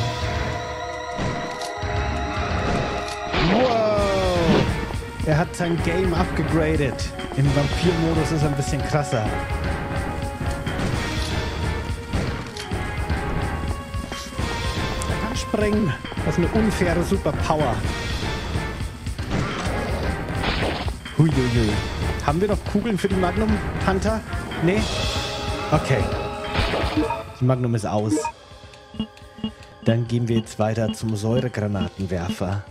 Wow! Er hat sein Game abgegradet. Im Vampir-Modus ist er ein bisschen krasser. Er kann springen. Das ist eine unfaire Superpower. Huiuiui. Haben wir noch Kugeln für die Magnum, Hunter? Nee? Okay. Die Magnum ist aus. Dann gehen wir jetzt weiter zum Säuregranatenwerfer.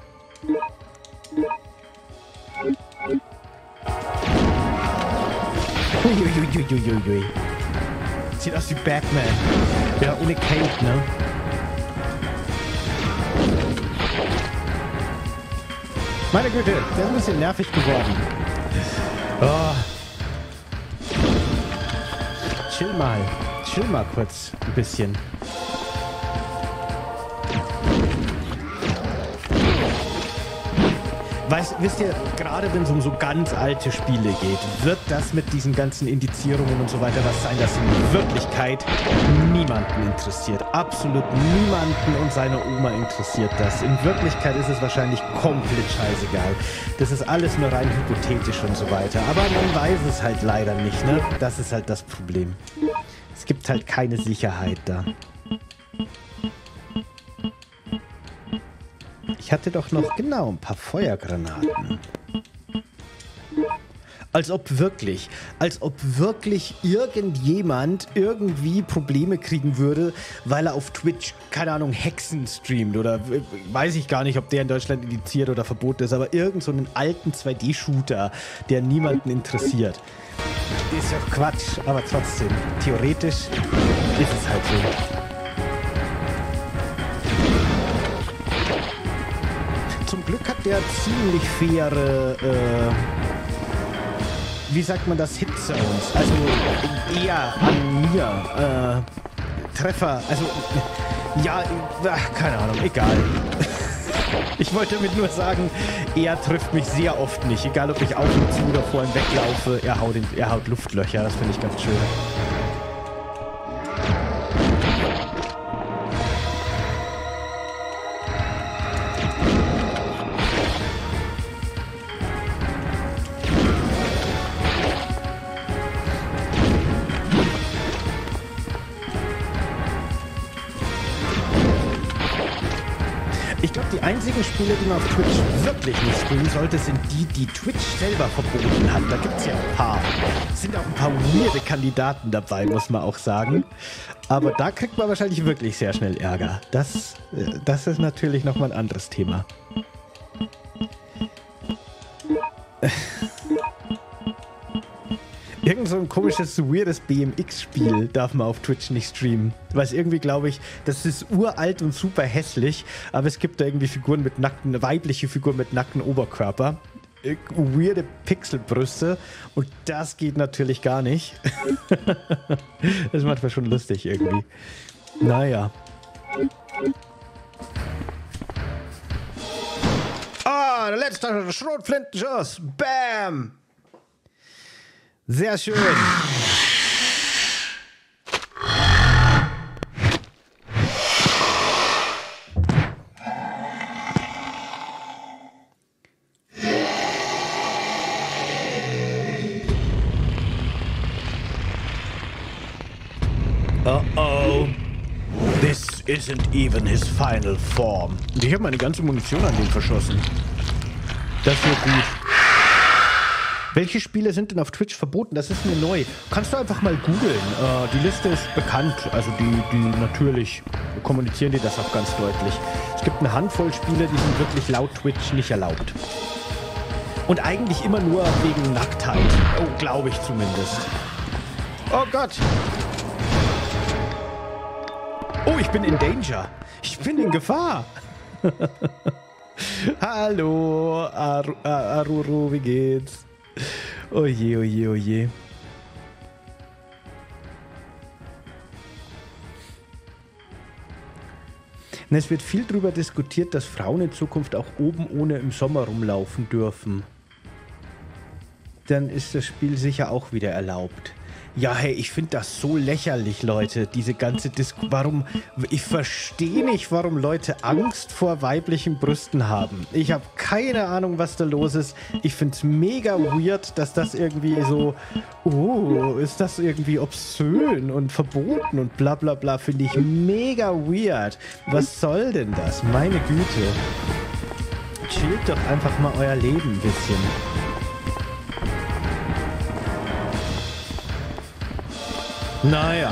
Uiuiuiuiui. Sieht aus wie Batman. Ja, ohne Cape, ne? Meine Güte, der ist ein bisschen nervig geworden. Oh. Chill mal. Chill mal kurz ein bisschen. Weißt, wisst ihr, gerade wenn es um so ganz alte Spiele geht, wird das mit diesen ganzen Indizierungen und so weiter was sein, das in Wirklichkeit niemanden interessiert. Absolut niemanden und seine Oma interessiert das. In Wirklichkeit ist es wahrscheinlich komplett scheißegal. Das ist alles nur rein hypothetisch und so weiter. Aber man weiß es halt leider nicht, ne? Das ist halt das Problem. Es gibt halt keine Sicherheit da. Ich hatte doch noch genau ein paar Feuergranaten. Als ob wirklich, als ob wirklich irgendjemand irgendwie Probleme kriegen würde, weil er auf Twitch, keine Ahnung, Hexen streamt oder weiß ich gar nicht, ob der in Deutschland indiziert oder verboten ist, aber irgend so einen alten zwei D-Shooter, der niemanden interessiert. Ist ja Quatsch, aber trotzdem, theoretisch ist es halt so. Zum Glück hat der ziemlich faire, äh, wie sagt man das, Hit-Zones, also eher an mir, äh, Treffer, also, ja, ach, keine Ahnung, egal. Ich wollte damit nur sagen, er trifft mich sehr oft nicht, egal ob ich auf ihm zu oder vor ihm weglaufe, er haut, in, er haut Luftlöcher, das finde ich ganz schön. Ich glaube, die einzigen Spiele, die man auf Twitch wirklich nicht streamen sollte, sind die, die Twitch selber verboten hat. Da gibt es ja ein paar. Es sind auch ein paar weirde Kandidaten dabei, muss man auch sagen. Aber da kriegt man wahrscheinlich wirklich sehr schnell Ärger. Das, das ist natürlich nochmal ein anderes Thema. Irgend so ein komisches, weirdes B M X-Spiel darf man auf Twitch nicht streamen. Weil es irgendwie, glaube ich, das ist uralt und super hässlich, aber es gibt da irgendwie Figuren mit nackten, weibliche Figuren mit nackten Oberkörper. Weirde Pixelbrüste und das geht natürlich gar nicht. Das ist manchmal schon lustig irgendwie. Naja. Ah, der letzte Schrotflintenschuss. Bam! Sehr schön. Uh-oh. This isn't even his final form. Und ich habe meine ganze Munition an den verschossen. Das wird gut. Welche Spiele sind denn auf Twitch verboten? Das ist mir neu. Kannst du einfach mal googeln. Äh, die Liste ist bekannt. Also die, die natürlich kommunizieren die das auch ganz deutlich. Es gibt eine Handvoll Spiele, die sind wirklich laut Twitch nicht erlaubt. Und eigentlich immer nur wegen Nacktheit. Oh, glaube ich zumindest. Oh Gott. Oh, ich bin in Danger. Ich bin in Gefahr. Hallo, Ar Ar Aruru, wie geht's? Oh je, oh je, oh je. Und es wird viel darüber diskutiert, dass Frauen in Zukunft auch oben ohne im Sommer rumlaufen dürfen. Dann ist das Spiel sicher auch wieder erlaubt. Ja, hey, ich finde das so lächerlich, Leute, diese ganze Diskussion. Warum, ich verstehe nicht, warum Leute Angst vor weiblichen Brüsten haben. Ich habe keine Ahnung, was da los ist. Ich finde es mega weird, dass das irgendwie so, oh, ist das irgendwie obszön und verboten und bla bla bla, finde ich mega weird. Was soll denn das? Meine Güte. Chillt doch einfach mal euer Leben ein bisschen. Naja.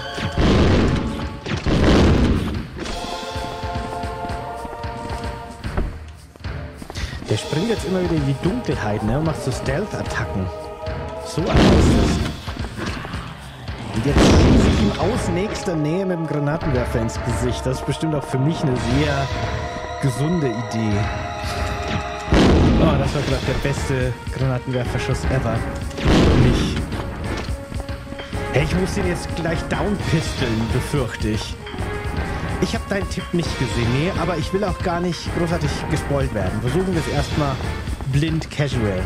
Der springt jetzt immer wieder in die Dunkelheit, ne? Und macht so Stealth-Attacken. So ein ist. Und jetzt schieße ich ihm aus nächster Nähe mit dem Granatenwerfer ins Gesicht. Das ist bestimmt auch für mich eine sehr gesunde Idee. Oh, das war gerade der beste Granatenwerferschuss ever. Für mich. Hey, ich muss den jetzt gleich downpisteln, befürchte ich. Ich habe deinen Tipp nicht gesehen, nee, aber ich will auch gar nicht großartig gespoilt werden. Versuchen wir es erstmal blind casual.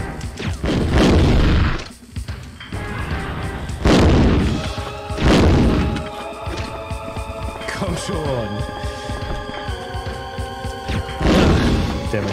Komm schon. Ach, dammit.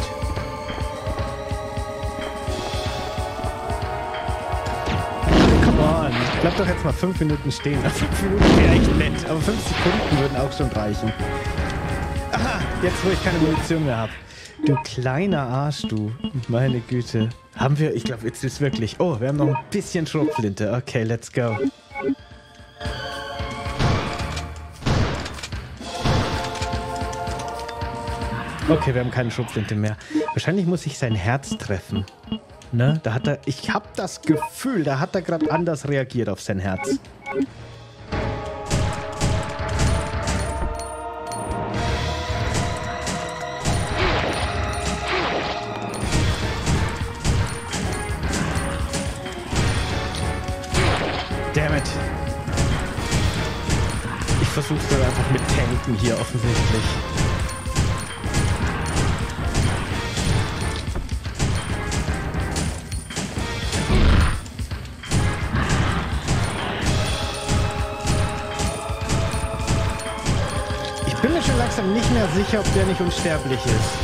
Bleib doch jetzt mal fünf Minuten stehen. fünf Minuten wäre echt nett, aber fünf Sekunden würden auch schon reichen. Aha, jetzt wo ich keine Munition mehr habe. Du kleiner Arsch, du. Meine Güte. Haben wir, ich glaube, jetzt ist wirklich... Oh, wir haben noch ein bisschen Schrotflinte. Okay, let's go. Okay, wir haben keine Schrotflinte mehr. Wahrscheinlich muss ich sein Herz treffen. Ne? Da hat er... Ich habe das Gefühl, da hat er gerade anders reagiert auf sein Herz. Damn it. Ich versuche es dann einfach mit Tanken hier offensichtlich. Ich bin mir schon langsam nicht mehr sicher, ob der nicht unsterblich ist.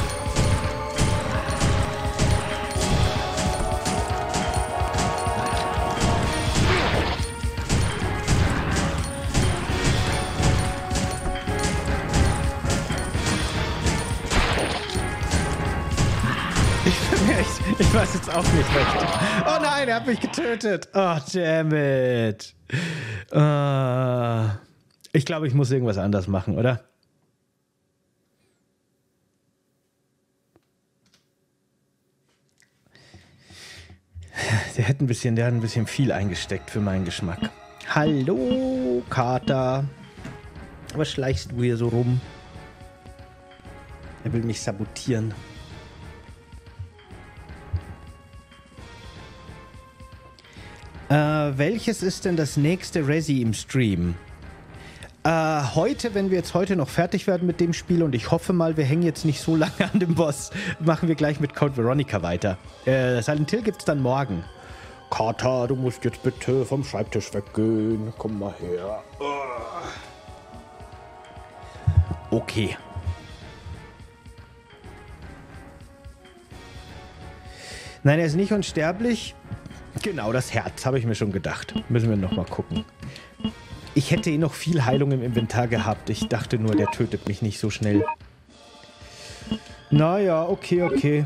Ich weiß jetzt auch nicht recht. Oh nein, er hat mich getötet. Oh, damn it. Uh, ich glaube, ich muss irgendwas anders machen, oder? Der hat ein bisschen, der hat ein bisschen viel eingesteckt für meinen Geschmack. Hallo, Kater. Was schleichst du hier so rum? Er will mich sabotieren. Äh, welches ist denn das nächste Resi im Stream? Äh, heute, wenn wir jetzt heute noch fertig werden mit dem Spiel und ich hoffe mal, wir hängen jetzt nicht so lange an dem Boss, machen wir gleich mit Code Veronica weiter. Äh, Silent Hill gibt's dann morgen. Carter, du musst jetzt bitte vom Schreibtisch weggehen. Komm mal her. Okay. Nein, er ist nicht unsterblich. Genau, das Herz, habe ich mir schon gedacht. Müssen wir nochmal gucken. Ich hätte eh noch viel Heilung im Inventar gehabt. Ich dachte nur, der tötet mich nicht so schnell. Naja, okay, okay.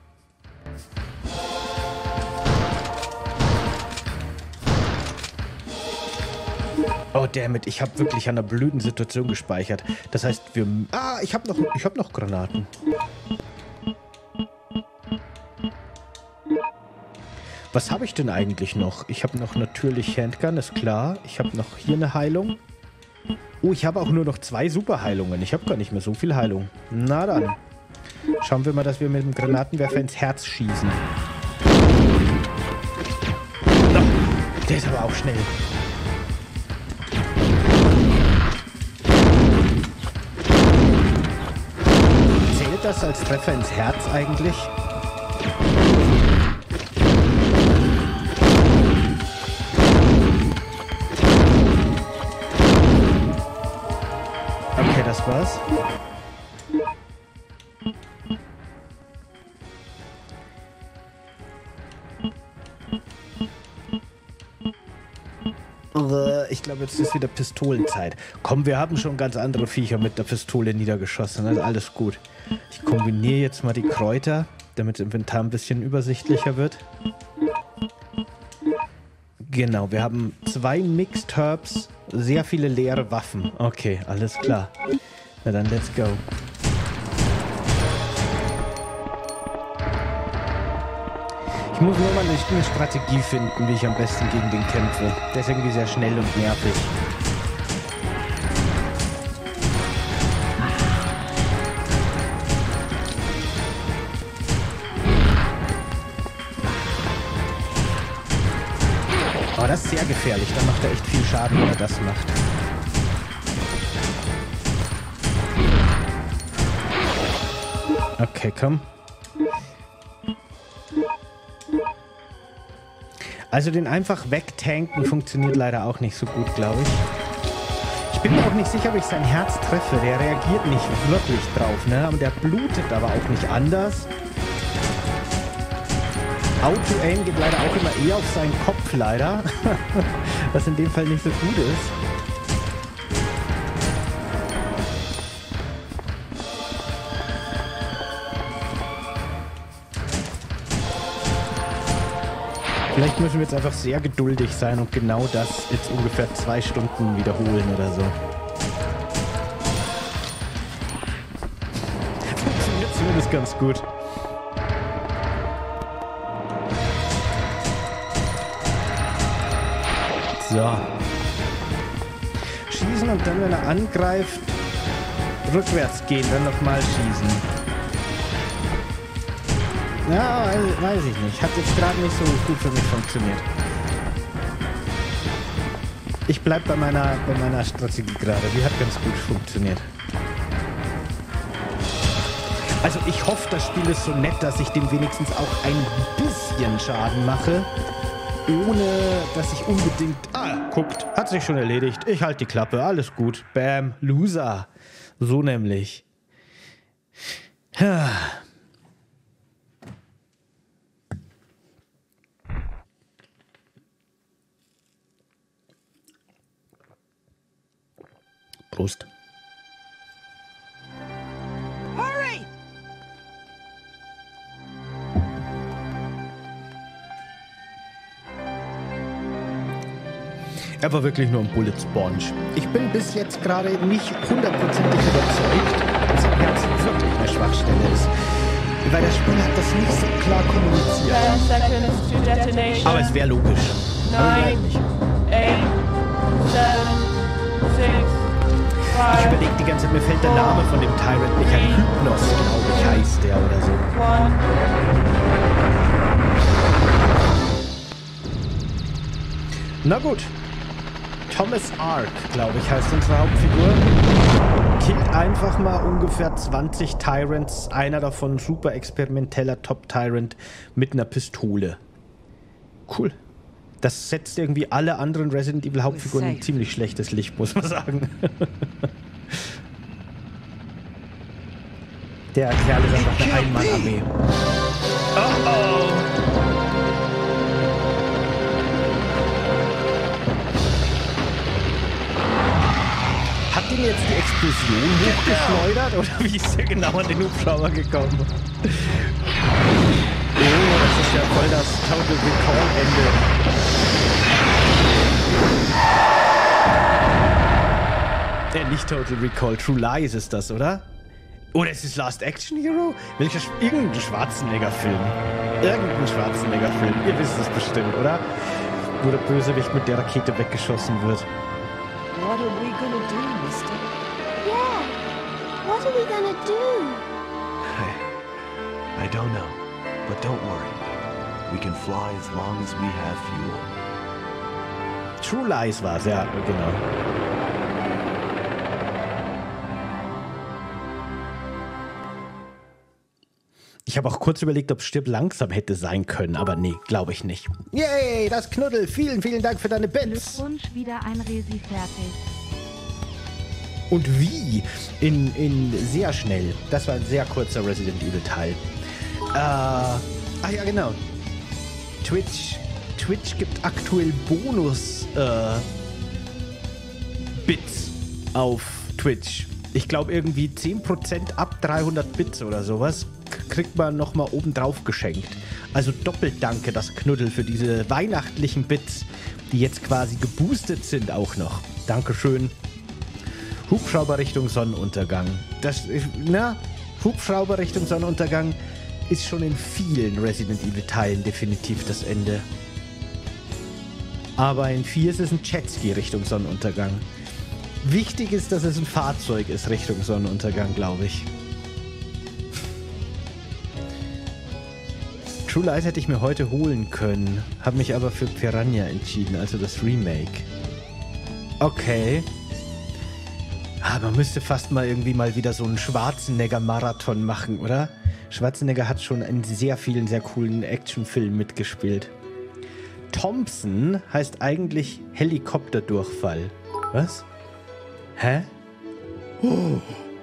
Oh, dammit, ich habe wirklich an einer blöden Situation gespeichert. Das heißt, wir... Ah, ich habe noch, ich hab noch Granaten. Was habe ich denn eigentlich noch? Ich habe noch natürlich Handgun, ist klar. Ich habe noch hier eine Heilung. Oh, ich habe auch nur noch zwei Superheilungen. Ich habe gar nicht mehr so viel Heilung. Na dann. Schauen wir mal, dass wir mit dem Granatenwerfer ins Herz schießen. Oh, der ist aber auch schnell. Zählt das als Treffer ins Herz eigentlich? Okay, das war's. Ich glaube, jetzt ist wieder Pistolenzeit. Komm, wir haben schon ganz andere Viecher mit der Pistole niedergeschossen. Also alles gut. Ich kombiniere jetzt mal die Kräuter, damit das Inventar ein bisschen übersichtlicher wird. Genau, wir haben zwei Mixed Herbs, sehr viele leere Waffen. Okay, alles klar. Na dann, let's go. Ich muss nur mal eine Strategie finden, wie ich am besten gegen den kämpfe. Der ist irgendwie sehr schnell und nervig. Aber das ist sehr gefährlich. Da macht er echt viel Schaden, wenn er das macht. Okay, komm. Also den einfach wegtanken funktioniert leider auch nicht so gut, glaube ich. Ich bin mir auch nicht sicher, ob ich sein Herz treffe. Der reagiert nicht wirklich drauf, ne? Aber der blutet aber auch nicht anders. Auto-Aim geht leider auch immer eher auf seinen Kopf, leider. Was in dem Fall nicht so gut ist. Vielleicht müssen wir jetzt einfach sehr geduldig sein und genau das jetzt ungefähr zwei Stunden wiederholen oder so. Funktioniert zumindest ganz gut. So. Schießen und dann, wenn er angreift, rückwärts gehen, dann nochmal schießen. Ja, weiß ich nicht. Hat jetzt gerade nicht so gut für mich funktioniert. Ich bleib bei meiner, bei meiner Strategie gerade. Die hat ganz gut funktioniert. Also ich hoffe, das Spiel ist so nett, dass ich dem wenigstens auch ein bisschen Schaden mache. Ohne, dass ich unbedingt... Ah, guckt, hat sich schon erledigt. Ich halte die Klappe, alles gut. Bam, Loser. So nämlich. Ja. Prost. Hurry! Er war wirklich nur ein Bullet Sponge. Ich bin bis jetzt gerade nicht hundertprozentig überzeugt, dass im Herzen wirklich eine Schwachstelle ist. Weil das Spiel hat das nicht so klar kommuniziert. ten seconds to detonation. Aber es wäre logisch. Aber Nine, leider nicht. eight, seven, six, Ich five, überlege die ganze Zeit, mir fällt der Name von dem Tyrant nicht ein. Hypnos, glaube ich, heißt der oder so. one. Na gut. Thomas Ark, glaube ich, heißt unsere Hauptfigur. Killt einfach mal ungefähr zwanzig Tyrants. Einer davon super experimenteller Top-Tyrant mit einer Pistole. Cool. Das setzt irgendwie alle anderen Resident Evil Hauptfiguren in ein ziemlich schlechtes Licht, muss man sagen. Der Kerl ist einfach eine Ein-Mann-Armee. Oh oh! Hat den jetzt die Explosion hochgeschleudert oder wie ist der genau an den Hubschrauber gekommen? Oh, das ist ja voll das Total Recall-Ende. Äh, nicht Total Recall, True Lies ist das, oder? Oder ist es Last Action Hero? Welcher Sch irgendein Schwarzenegger-Film. Irgendein Schwarzenegger-Film. Ihr wisst es bestimmt, oder? Wo der Bösewicht mit der Rakete weggeschossen wird. What are we gonna do, mister? Yeah. What are we gonna do? I, I don't know, but don't worry. We can fly as long as we have fuel. True Lies war es, ja, genau. Ich habe auch kurz überlegt, ob Stirb langsam hätte sein können, aber nee, glaube ich nicht. Yay, das Knuddel. Vielen, vielen Dank für deine Bits. Glückwunsch, wieder ein Resi fertig. Und wie? In, in sehr schnell. Das war ein sehr kurzer Resident Evil Teil. Äh, ah ja, genau. Twitch. Twitch gibt aktuell Bonus äh, Bits auf Twitch. Ich glaube irgendwie zehn Prozent ab dreihundert Bits oder sowas kriegt man nochmal oben drauf geschenkt. Also doppelt danke, das Knuddel, für diese weihnachtlichen Bits, die jetzt quasi geboostet sind auch noch. Dankeschön. Hubschrauber Richtung Sonnenuntergang. Das, na, Hubschrauber Richtung Sonnenuntergang ist schon in vielen Resident Evil Teilen definitiv das Ende. Aber in vier ist es ein Jetski Richtung Sonnenuntergang. Wichtig ist, dass es ein Fahrzeug ist Richtung Sonnenuntergang, glaube ich. True Lies hätte ich mir heute holen können, habe mich aber für Piranha entschieden, also das Remake. Okay. Ah, man müsste fast mal irgendwie mal wieder so einen Schwarzenegger-Marathon machen, oder? Schwarzenegger hat schon in sehr vielen, sehr coolen Actionfilmen mitgespielt. Thompson heißt eigentlich Helikopterdurchfall. Was? Hä? Oh.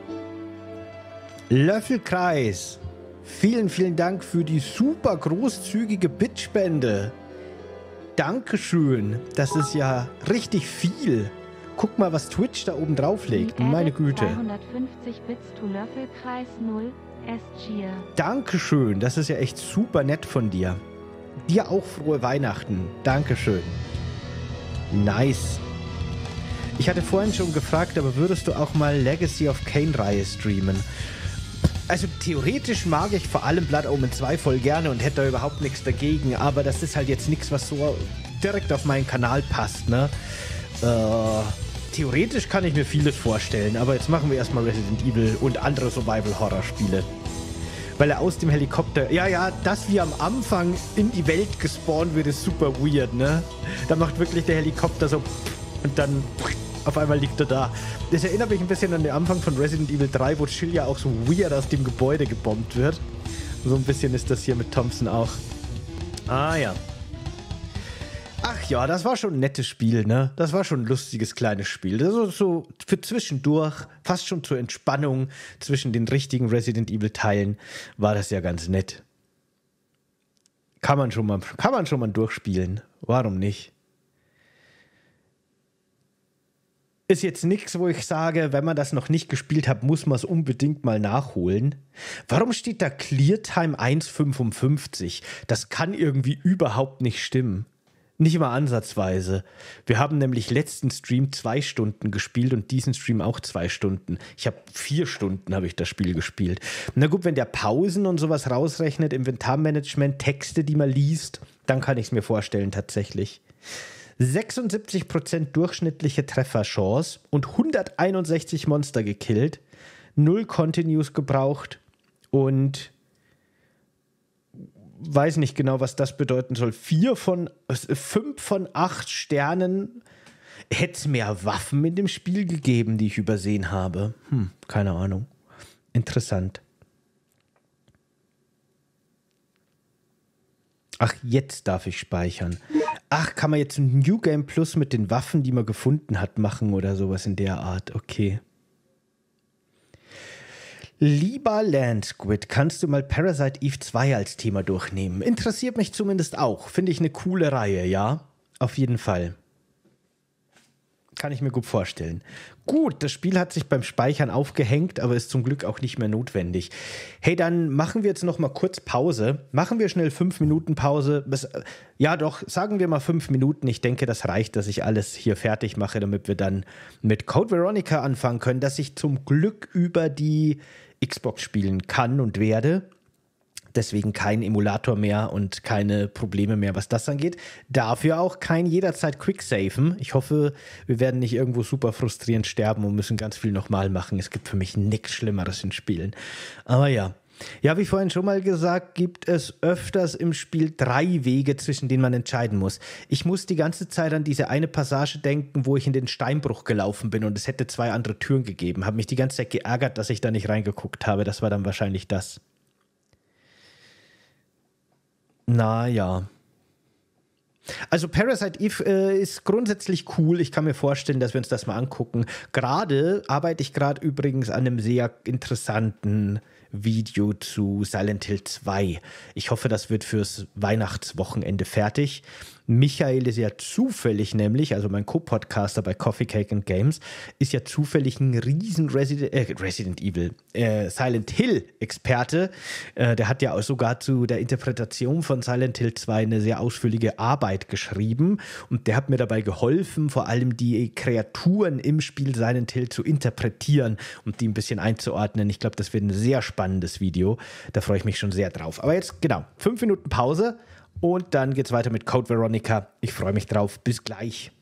Löffelkreis. Vielen, vielen Dank für die super großzügige Bitspende. Dankeschön. Das ist ja richtig viel. Guck mal, was Twitch da oben drauf legt. Meine Güte. zweihundertfünfzig Bits to Löffelkreis null S G. Dankeschön. Das ist ja echt super nett von dir. dir auch frohe Weihnachten. Dankeschön. Nice. Ich hatte vorhin schon gefragt, aber würdest du auch mal Legacy of Kain-Reihe streamen? Also theoretisch mag ich vor allem Blood Omen zwei voll gerne und hätte da überhaupt nichts dagegen, aber das ist halt jetzt nichts, was so direkt auf meinen Kanal passt, ne? Äh, theoretisch kann ich mir vieles vorstellen, aber jetzt machen wir erstmal Resident Evil und andere Survival-Horror-Spiele. Weil er aus dem Helikopter... Ja, ja, das wie am Anfang in die Welt gespawnt wird, ist super weird, ne? Da macht wirklich der Helikopter so... Und dann... Auf einmal liegt er da. Das erinnert mich ein bisschen an den Anfang von Resident Evil drei, wo Jill ja auch so weird aus dem Gebäude gebombt wird. So ein bisschen ist das hier mit Thompson auch. Ah ja. Ach ja, das war schon ein nettes Spiel, ne? Das war schon ein lustiges kleines Spiel. Das ist so für zwischendurch, fast schon zur Entspannung zwischen den richtigen Resident Evil Teilen, war das ja ganz nett. Kann man schon mal, kann man schon mal durchspielen. Warum nicht? Ist jetzt nichts, wo ich sage, wenn man das noch nicht gespielt hat, muss man es unbedingt mal nachholen. Warum steht da Cleartime eins Komma fünfundfünfzig? Das kann irgendwie überhaupt nicht stimmen. Nicht mal ansatzweise. Wir haben nämlich letzten Stream zwei Stunden gespielt und diesen Stream auch zwei Stunden. Ich habe vier Stunden habe ich das Spiel gespielt. Na gut, wenn der Pausen und sowas rausrechnet, Inventarmanagement, Texte, die man liest, dann kann ich es mir vorstellen tatsächlich. sechsundsiebzig Prozent durchschnittliche Trefferchance und hunderteinundsechzig Monster gekillt, null Continues gebraucht und weiß nicht genau, was das bedeuten soll. Vier von, fünf von acht Sternen. Hätte es mehr Waffen in dem Spiel gegeben, die ich übersehen habe? Hm, keine Ahnung. Interessant. Ach, jetzt darf ich speichern. Ach, kann man jetzt ein New Game Plus mit den Waffen, die man gefunden hat, machen oder sowas in der Art? Okay. Lieber Landsquid, kannst du mal Parasite Eve zwei als Thema durchnehmen? Interessiert mich zumindest auch. Finde ich eine coole Reihe, ja? Auf jeden Fall. Kann ich mir gut vorstellen. Gut, das Spiel hat sich beim Speichern aufgehängt, aber ist zum Glück auch nicht mehr notwendig. Hey, dann machen wir jetzt noch mal kurz Pause. Machen wir schnell fünf Minuten Pause. Bis, ja doch, sagen wir mal fünf Minuten. Ich denke, das reicht, dass ich alles hier fertig mache, damit wir dann mit Code Veronica anfangen können, dass ich zum Glück über die Xbox spielen kann und werde. Deswegen kein Emulator mehr und keine Probleme mehr, was das angeht. Dafür auch kein jederzeit Quicksaven. Ich hoffe, wir werden nicht irgendwo super frustrierend sterben und müssen ganz viel nochmal machen. Es gibt für mich nichts Schlimmeres in Spielen. Aber ja. Ja, wie vorhin schon mal gesagt, gibt es öfters im Spiel drei Wege, zwischen denen man entscheiden muss. Ich muss die ganze Zeit an diese eine Passage denken, wo ich in den Steinbruch gelaufen bin und es hätte zwei andere Türen gegeben. Habe mich die ganze Zeit geärgert, dass ich da nicht reingeguckt habe. Das war dann wahrscheinlich das. Naja. Also Parasite Eve äh, ist grundsätzlich cool. Ich kann mir vorstellen, dass wir uns das mal angucken. Gerade arbeite ich gerade übrigens an einem sehr interessanten Video zu Silent Hill zwei. Ich hoffe, das wird fürs Weihnachtswochenende fertig. Michael ist ja zufällig nämlich, also mein Co-Podcaster bei Coffee Cake and Games, ist ja zufällig ein riesen Resident, äh, Resident Evil, äh, Silent Hill Experte. Äh, der hat ja auch sogar zu der Interpretation von Silent Hill zwei eine sehr ausführliche Arbeit geschrieben und der hat mir dabei geholfen, vor allem die Kreaturen im Spiel Silent Hill zu interpretieren und die ein bisschen einzuordnen. Ich glaube, das wird ein sehr spannendes Video. Da freue ich mich schon sehr drauf. Aber jetzt, genau, fünf Minuten Pause. Und dann geht's weiter mit Code Veronica. Ich freue mich drauf. Bis gleich.